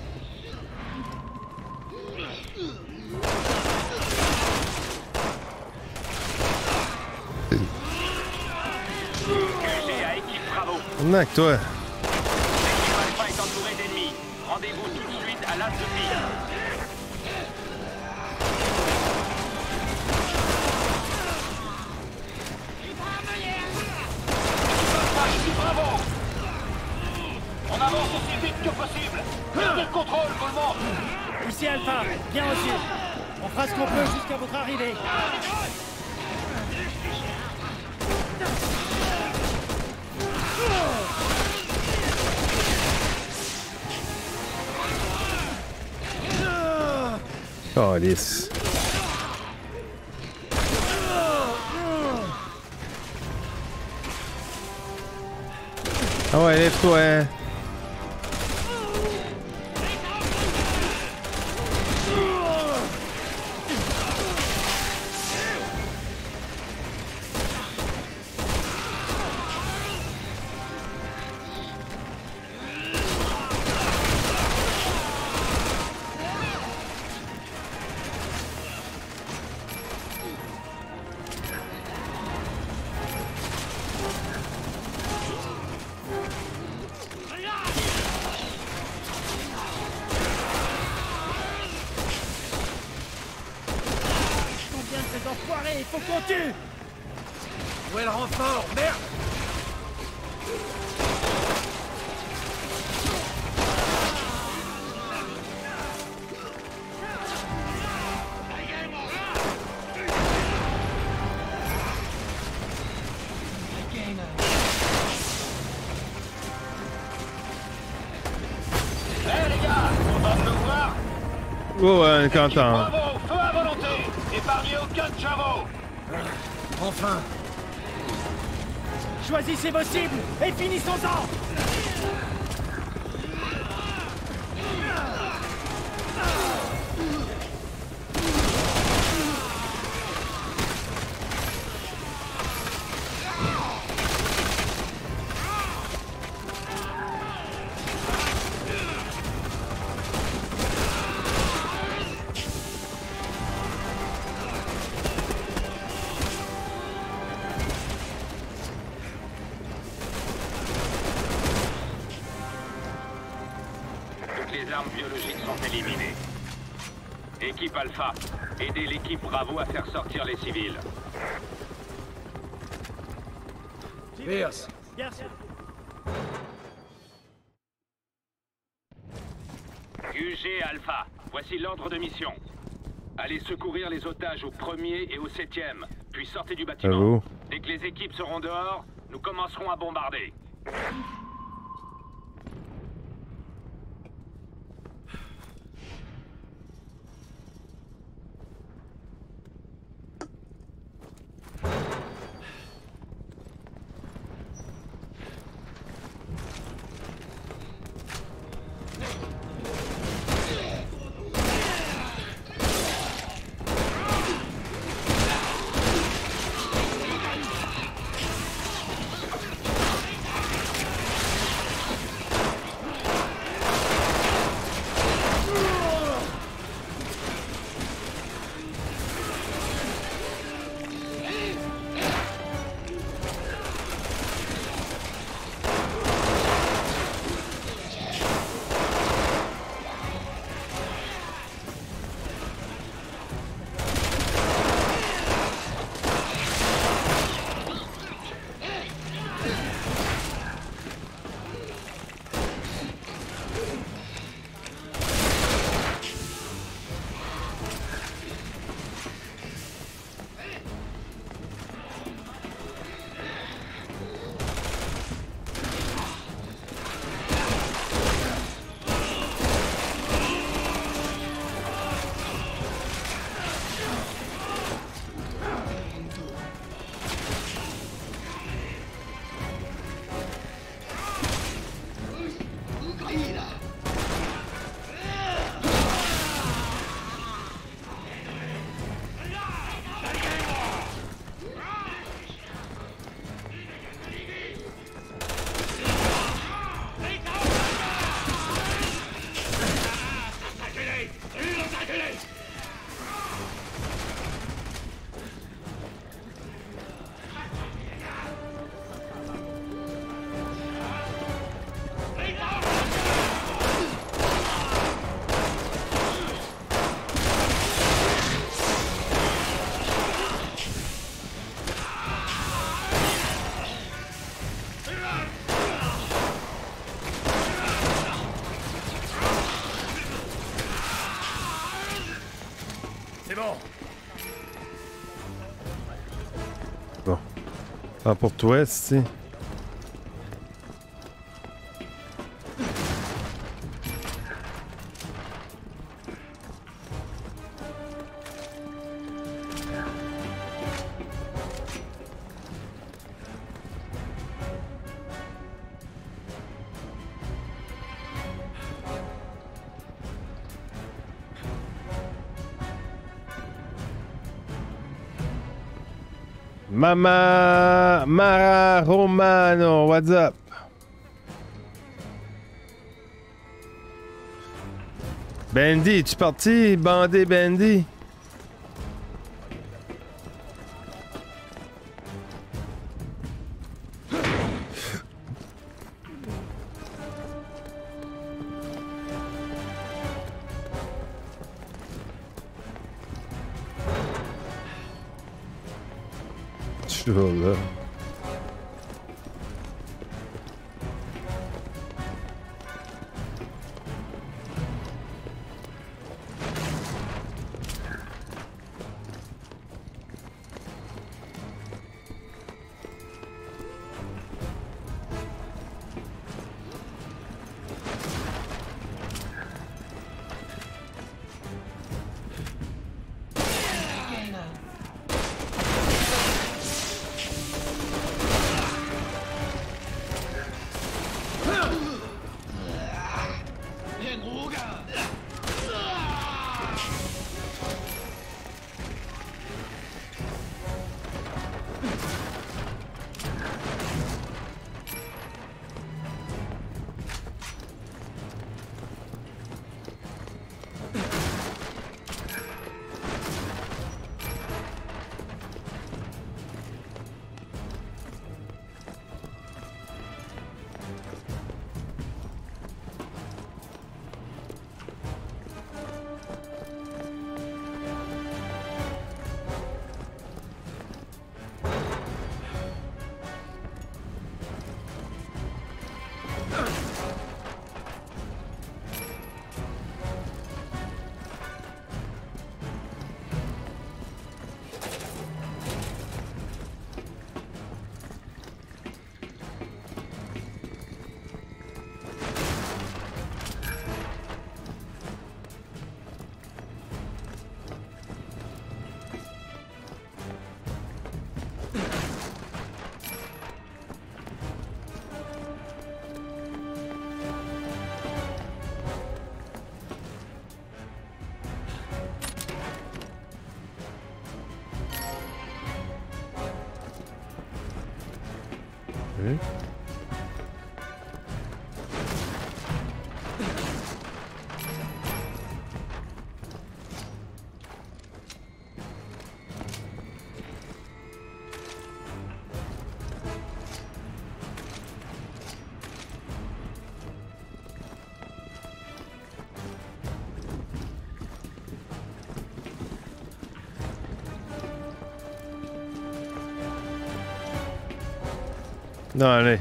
Venez avec toi. L'équipe Alpha est entourée d'ennemis. Rendez-vous tout de suite à l'as de pique. Bravo! On avance aussi vite que possible. Gardez le contrôle, tout le monde. Ici Alpha, bien reçu. On fera ce qu'on peut jusqu'à votre arrivée. Oh, lisse. Ah ouais, lève-toi. Hein. Allez, il faut qu'on tue! Où est le renfort? Merde! Oh, ouais, content. Bravo, feu à volonté. Épargnez aucun de Javo. Enfin! Choisissez vos cibles et finissons-en! Les armes biologiques sont éliminées. Équipe Alpha, aidez l'équipe Bravo à faire sortir les civils. Pierce! Yes. QG Alpha, voici l'ordre de mission. Allez secourir les otages au 1er et au 7e, puis sortez du bâtiment. Bravo. Dès que les équipes seront dehors, nous commencerons à bombarder. Bon. Ah, pour toi, c'est... Mara Romano, what's up? Bandy, tu parti? Bandé Bandy? toujours là. Non, allez.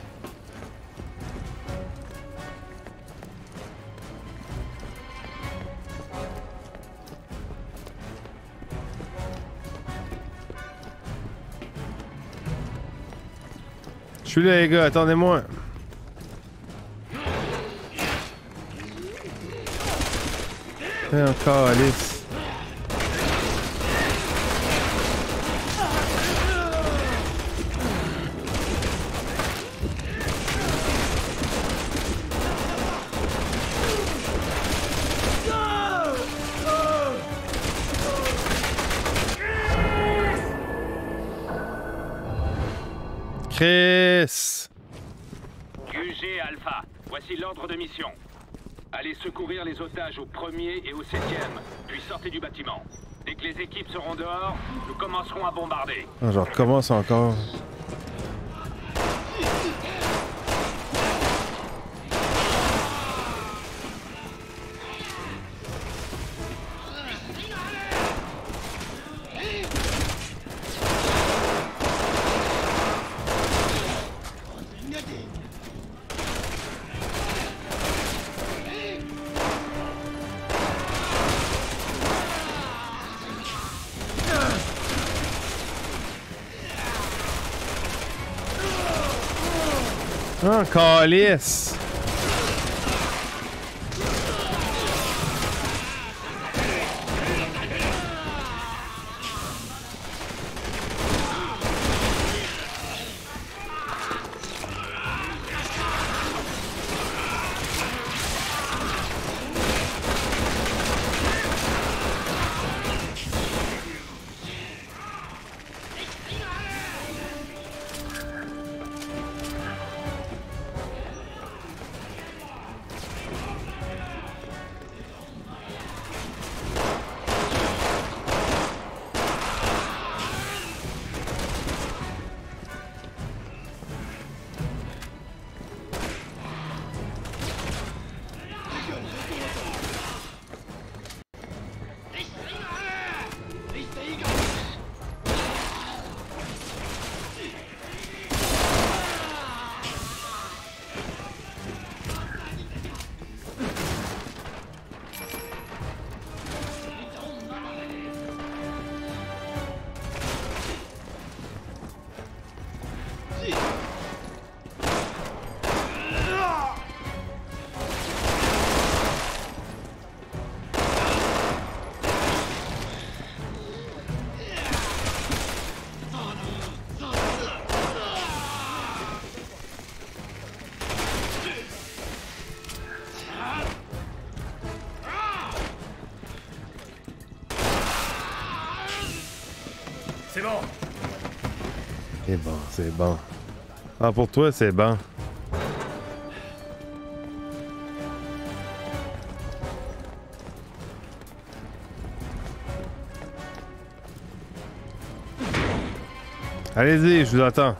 Je suis là, les gars, attendez-moi. Encore, Alice. Chris! QG Alpha, voici l'ordre de mission. Allez secourir les otages au 1er et au 7e, puis sortez du bâtiment. Dès que les équipes seront dehors, nous commencerons à bombarder. Ah, je recommence encore. Ah, calice! C'est bon, c'est bon. Ah, pour toi, c'est bon. Allez-y, je vous attends.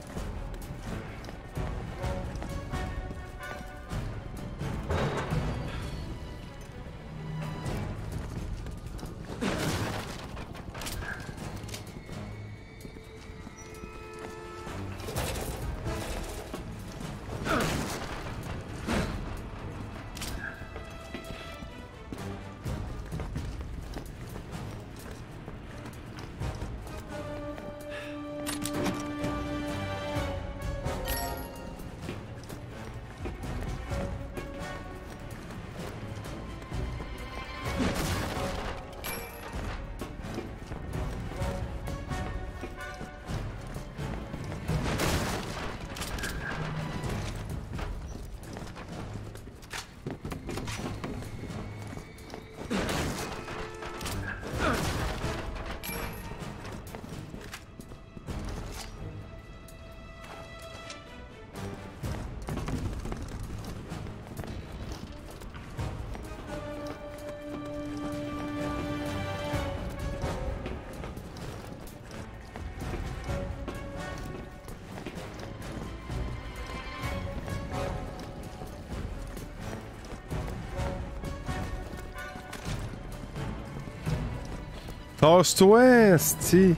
Tasse-toi, esti.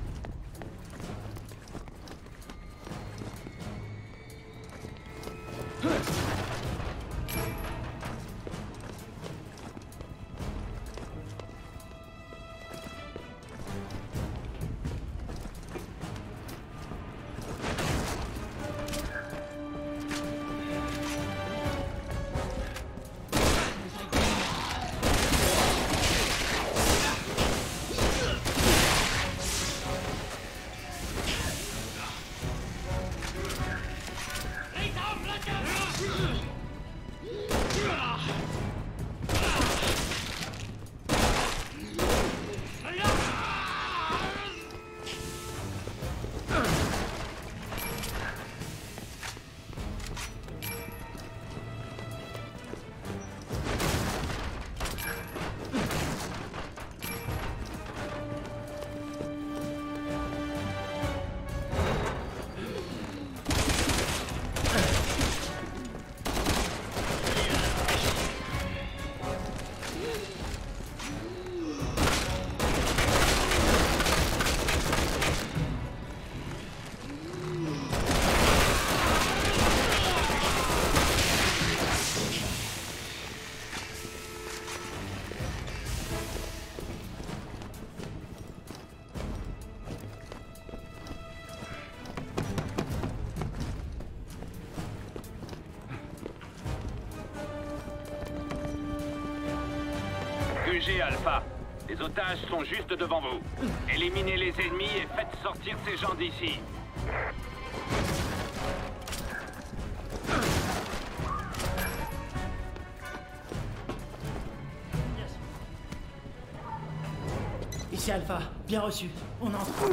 QG Alpha, les otages sont juste devant vous. Éliminez les ennemis et faites sortir ces gens d'ici. Ici Alpha, bien reçu. On entre.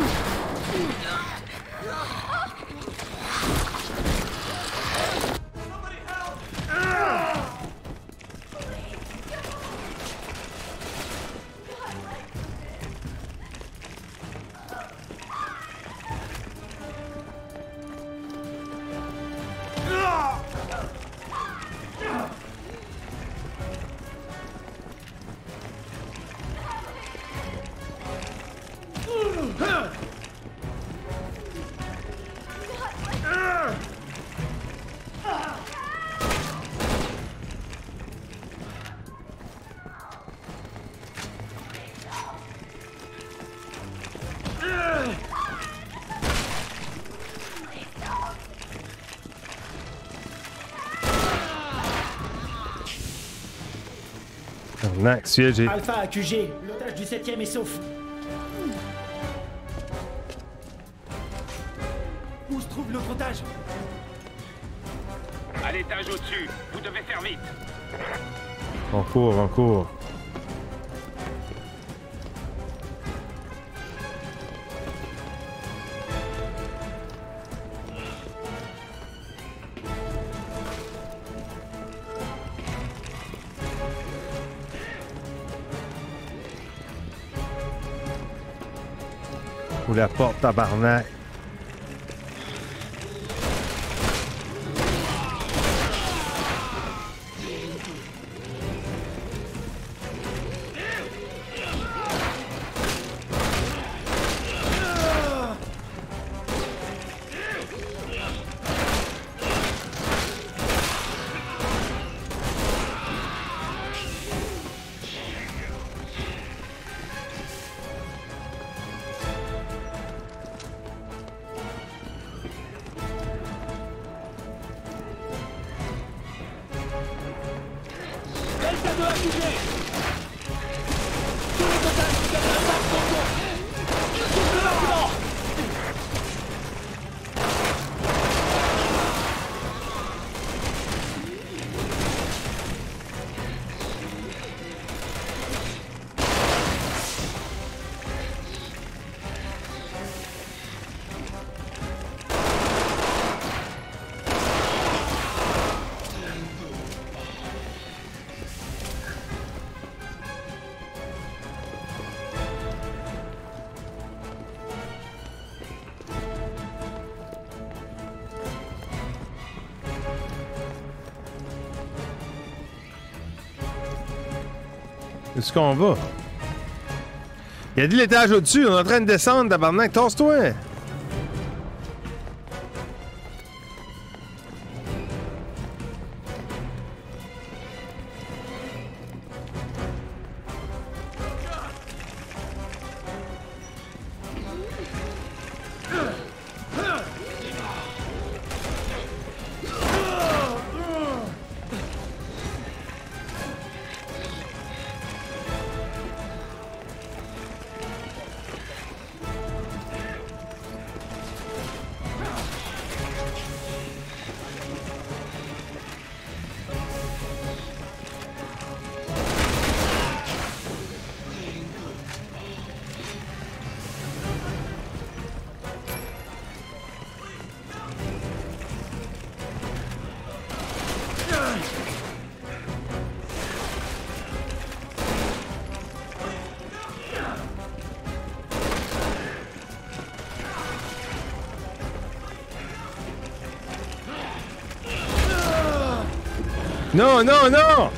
Siégé. Alpha à QG, l'otage du 7ème est sauf. Où se trouve l'autre otage? À l'étage au-dessus, vous devez faire vite. En cours, en cours. Ou la porte tabarnak. Où est-ce qu'on va? Il a dit l'étage au-dessus, on est en train de descendre, tabarnak, tasse-toi! Non, non, non!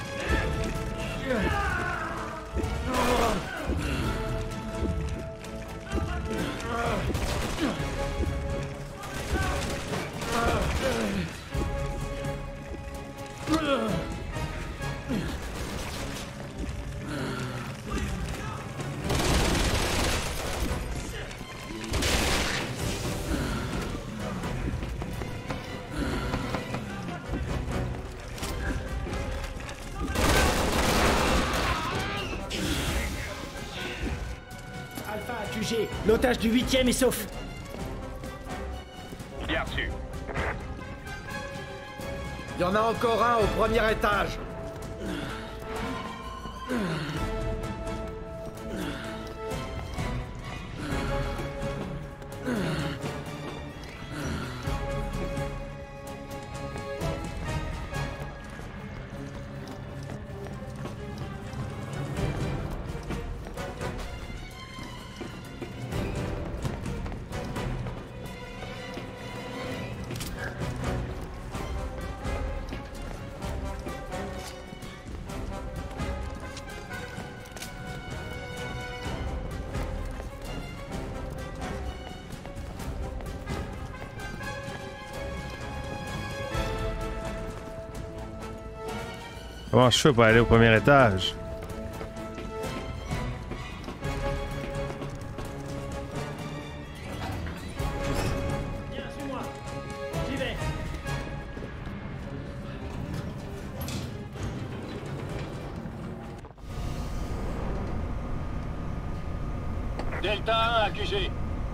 L'otage du 8e est sauf. Bien reçu. Il y en a encore un au premier étage. Comment je fais pour aller au premier étage? Viens, suis-moi. J'y vais. Delta 1 accusé.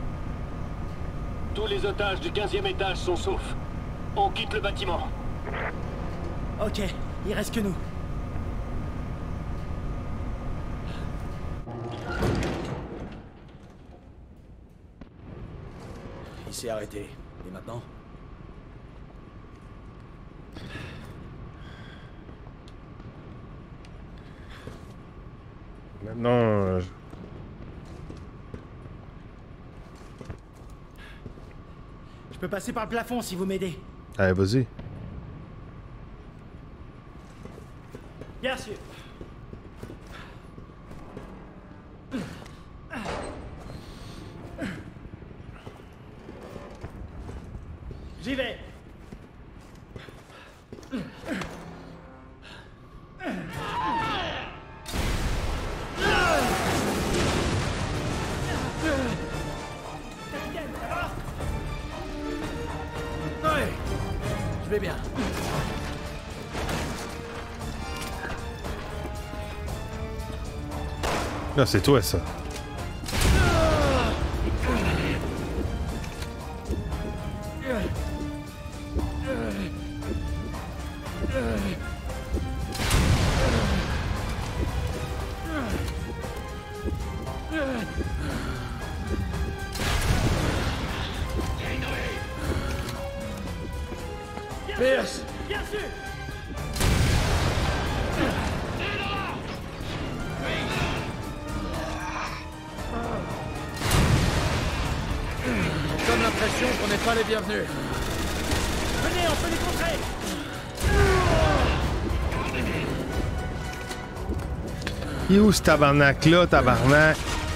Tous les otages du 15e étage sont saufs. On quitte le bâtiment. Ok, il reste que nous. Il s'est arrêté. Et maintenant? Maintenant... peux passer par le plafond si vous m'aidez. Allez, vas-y. Bien sûr. J'y vais. Capitaine, ça va? Ouais, je vais bien. Là, c'est toi, ça. Pierce! Bien sûr. J'ai comme l'impression qu'on n'est pas les bienvenus. Venez, on peut les contrer. Il est où ce tabarnak-là, tabarnak?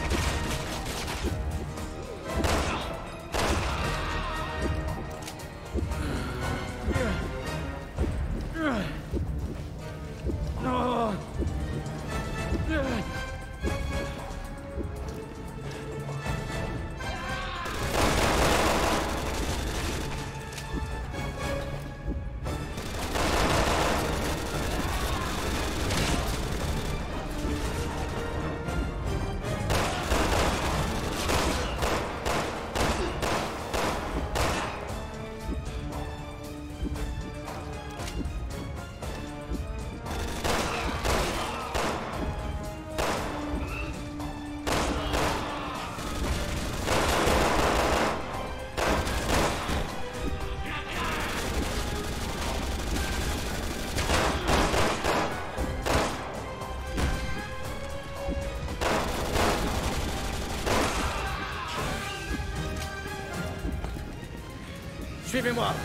Suivez-moi.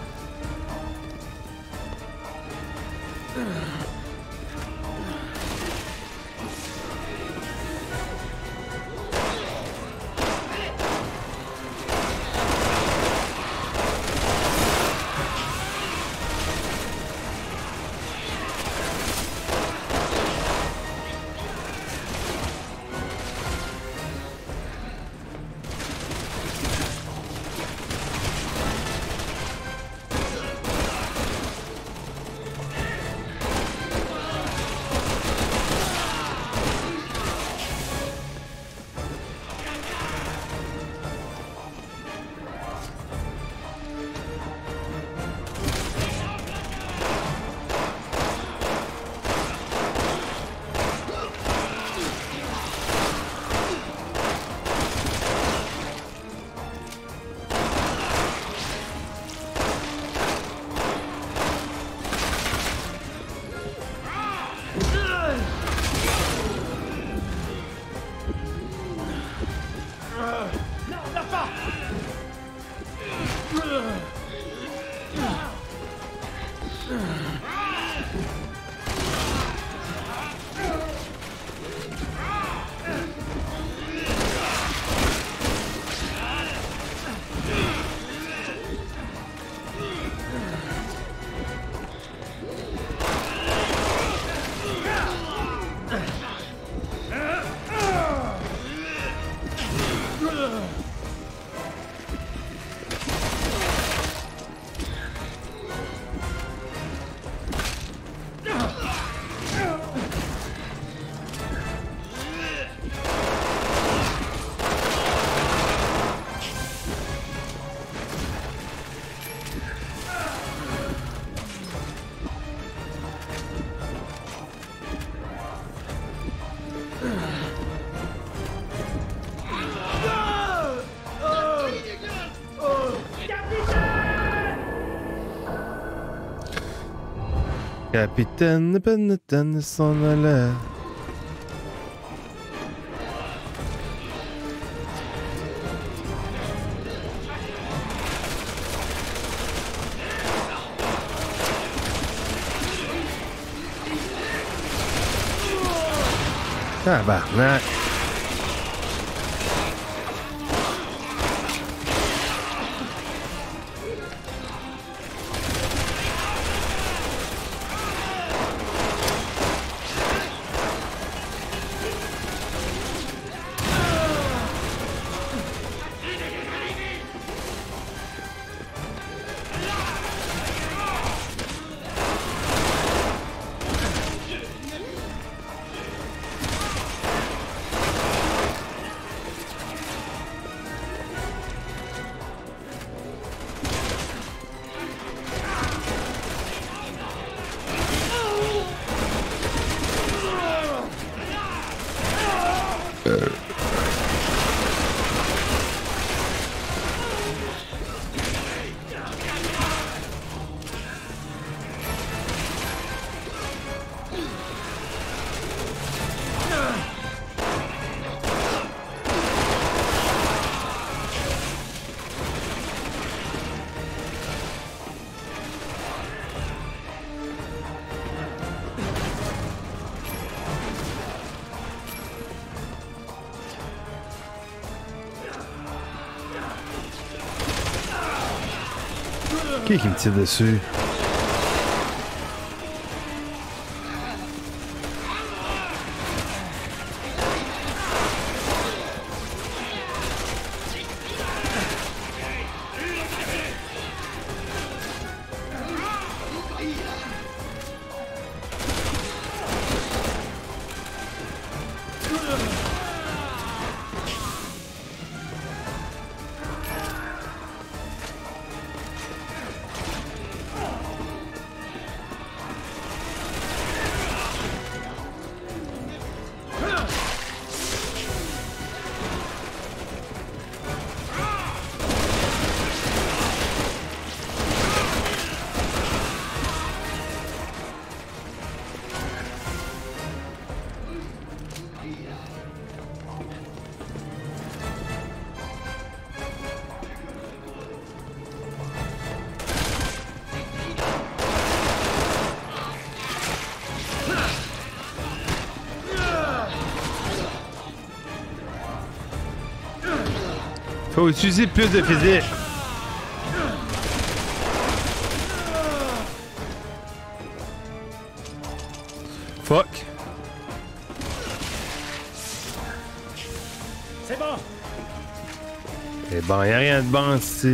Capitaine Benetton s'en allait. Tabarnak. Qui me tire dessus? Faut utiliser plus de physique. Fuck. C'est bon. Eh ben, y'a rien de bon ici.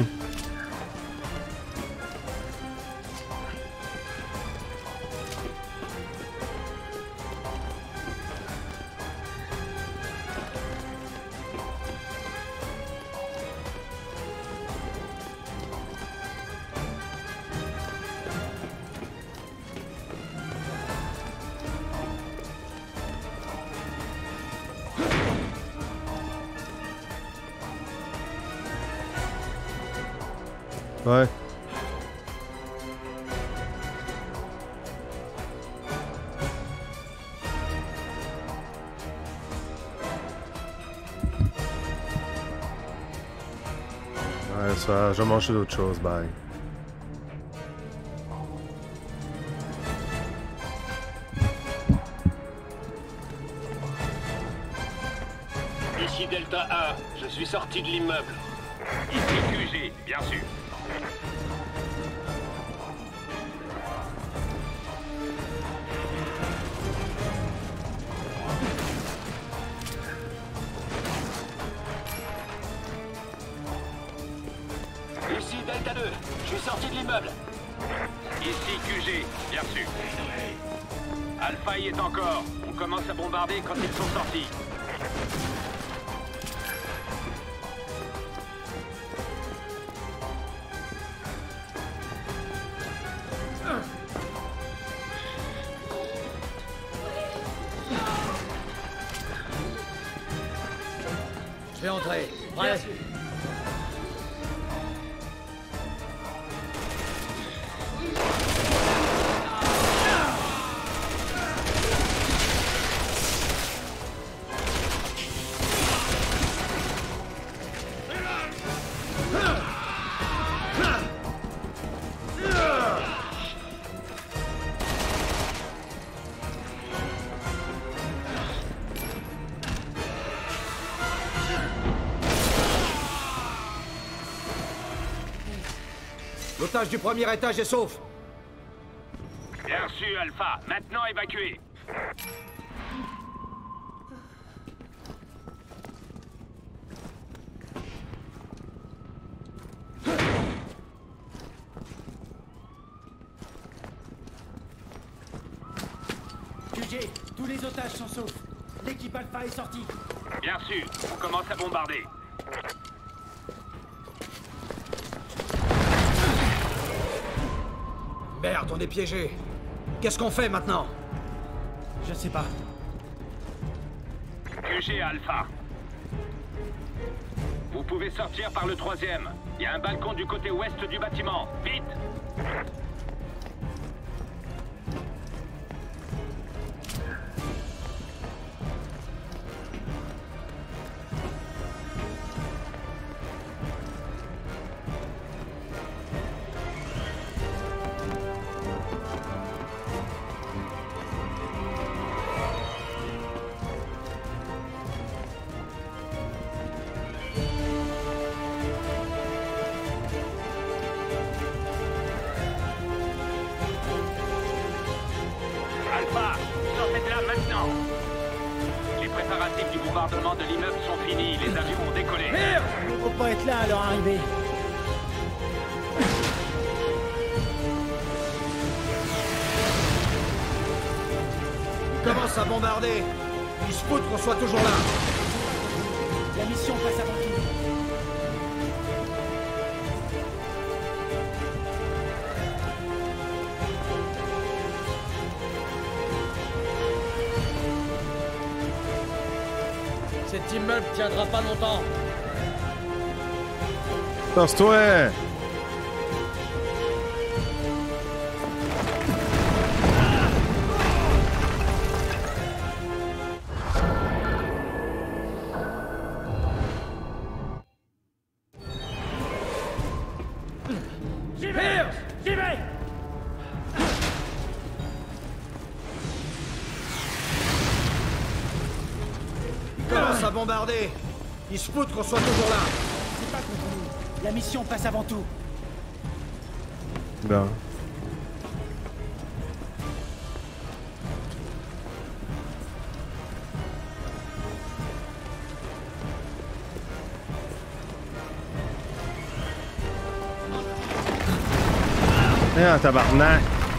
Ouais. Ouais, ça, je vais manger d'autres choses, bye. Ici Delta 1, je suis sorti de l'immeuble. Ici QG, bien sûr. Ici Delta 2, je suis sorti de l'immeuble. Ici QG, bien sûr. Alpha y est encore. On commence à bombarder quand ils sont sortis. Je vais entrer. Prêt? L'otage du premier étage est sauf. Bien reçu, Alpha. Maintenant évacué. QG, tous les otages sont saufs. L'équipe Alpha est sortie. Bien reçu. On commence à bombarder. Merde, on est piégé. Qu'est-ce qu'on fait maintenant? Je sais pas. QG Alpha. Vous pouvez sortir par le 3e. Il y a un balcon du côté ouest du bâtiment. Vite! Alpha, sortez de là maintenant. Les préparatifs du bombardement de l'immeuble sont finis. Les avions ont décollé. Merde! Faut pas être là à leur arrivée. Ils commencent à bombarder. Ils se foutent qu'on soit toujours là. La mission passe avant tout. Cet immeuble tiendra pas longtemps. Tasse-toi! J'y vais! J'y vais! Ils commencent à bombarder. Ils se foutent qu'on soit toujours là. C'est pas contre nous. La mission passe avant tout. Bon. Ah, tabarnak!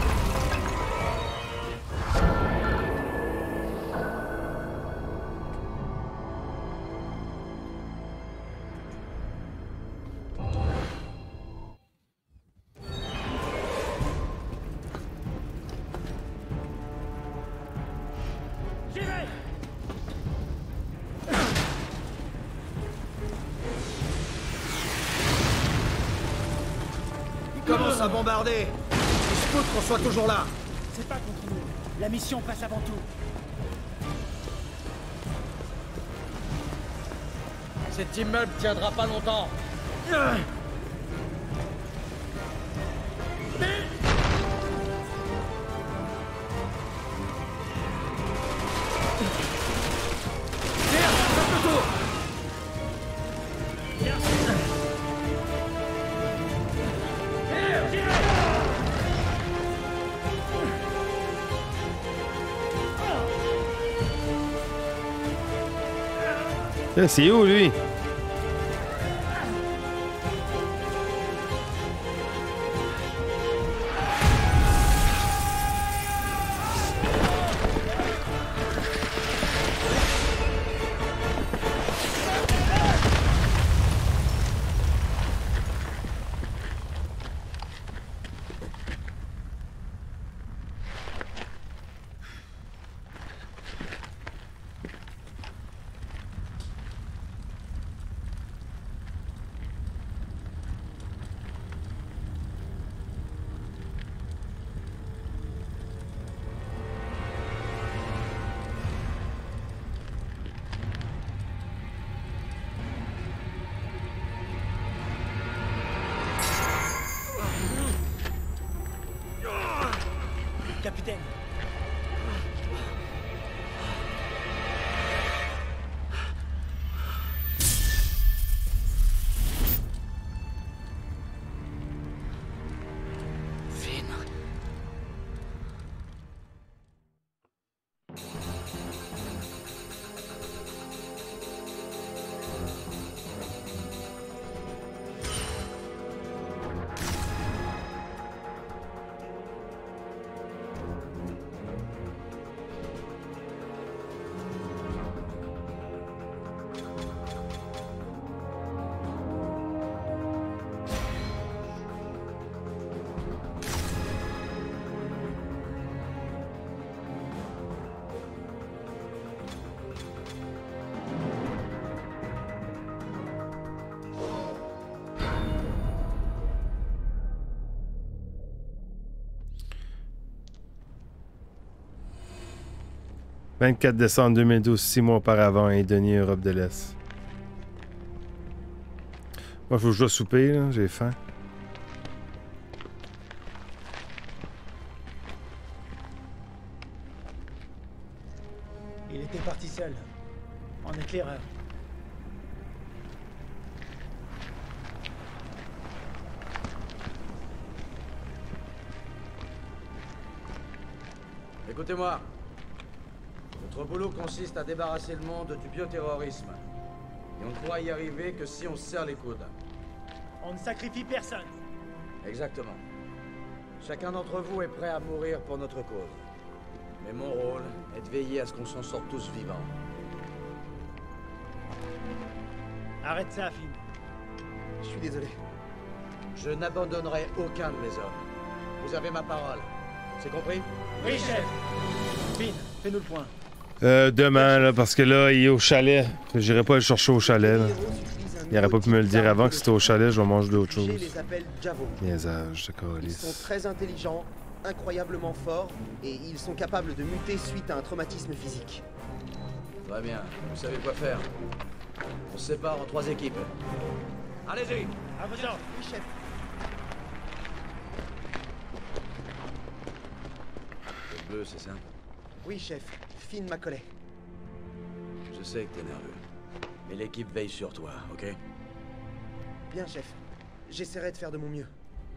J'y vais! Ils commencent à bombarder. Ils se foutent qu'on soit toujours là. C'est pas contre nous. La mission passe avant tout. Cet immeuble tiendra pas longtemps. C'est où, lui? Capitaine. 24 décembre 2012, 6 mois auparavant, Indonésie, Europe de l'Est. Moi, il faut que je dois souper, là. J'ai faim. Il était parti seul, en éclaireur. Écoutez-moi. Notre boulot consiste à débarrasser le monde du bioterrorisme. Et on ne pourra y arriver que si on se serre les coudes. On ne sacrifie personne. Exactement. Chacun d'entre vous est prêt à mourir pour notre cause. Mais mon rôle est de veiller à ce qu'on s'en sorte tous vivants. Arrête ça, Finn. Je suis désolé. Je n'abandonnerai aucun de mes hommes. Vous avez ma parole. C'est compris? Oui, chef. Finn, fais-nous le point. Demain, là, parce que là, il est au chalet. J'irai pas le chercher au chalet, là. Il aurait pas pu me le dire avant que c'était au chalet, je vais manger d'autres choses. Les appelle Javo. Niaisage, d'accord, Ils sont très intelligents, incroyablement forts, et ils sont capables de muter suite à un traumatisme physique. Très bien. Vous savez quoi faire. On se sépare en 3 équipes. Allez-y. À vos ordres. Oui, chef. Le bleu, c'est ça? Oui, chef. Finn Macaulay. Je sais que t'es nerveux. Mais l'équipe veille sur toi, ok? Bien, chef. J'essaierai de faire de mon mieux.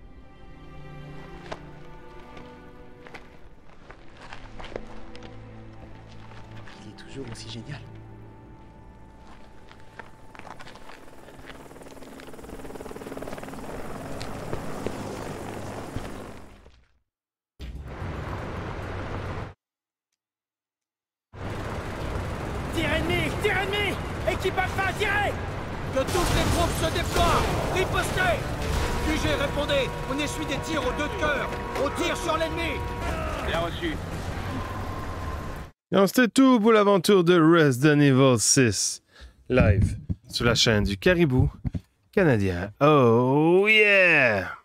Il est toujours aussi génial. Tir ennemi! Tir ennemi! Équipage pas tiré! Que toutes les troupes se déploient! Ripostez! QG, répondez! On essuie des tirs aux 2 de cœur! On tire sur l'ennemi! Bien reçu. Donc, c'était tout pour l'aventure de Resident Evil 6 live sur la chaîne du Caribou canadien. Oh yeah!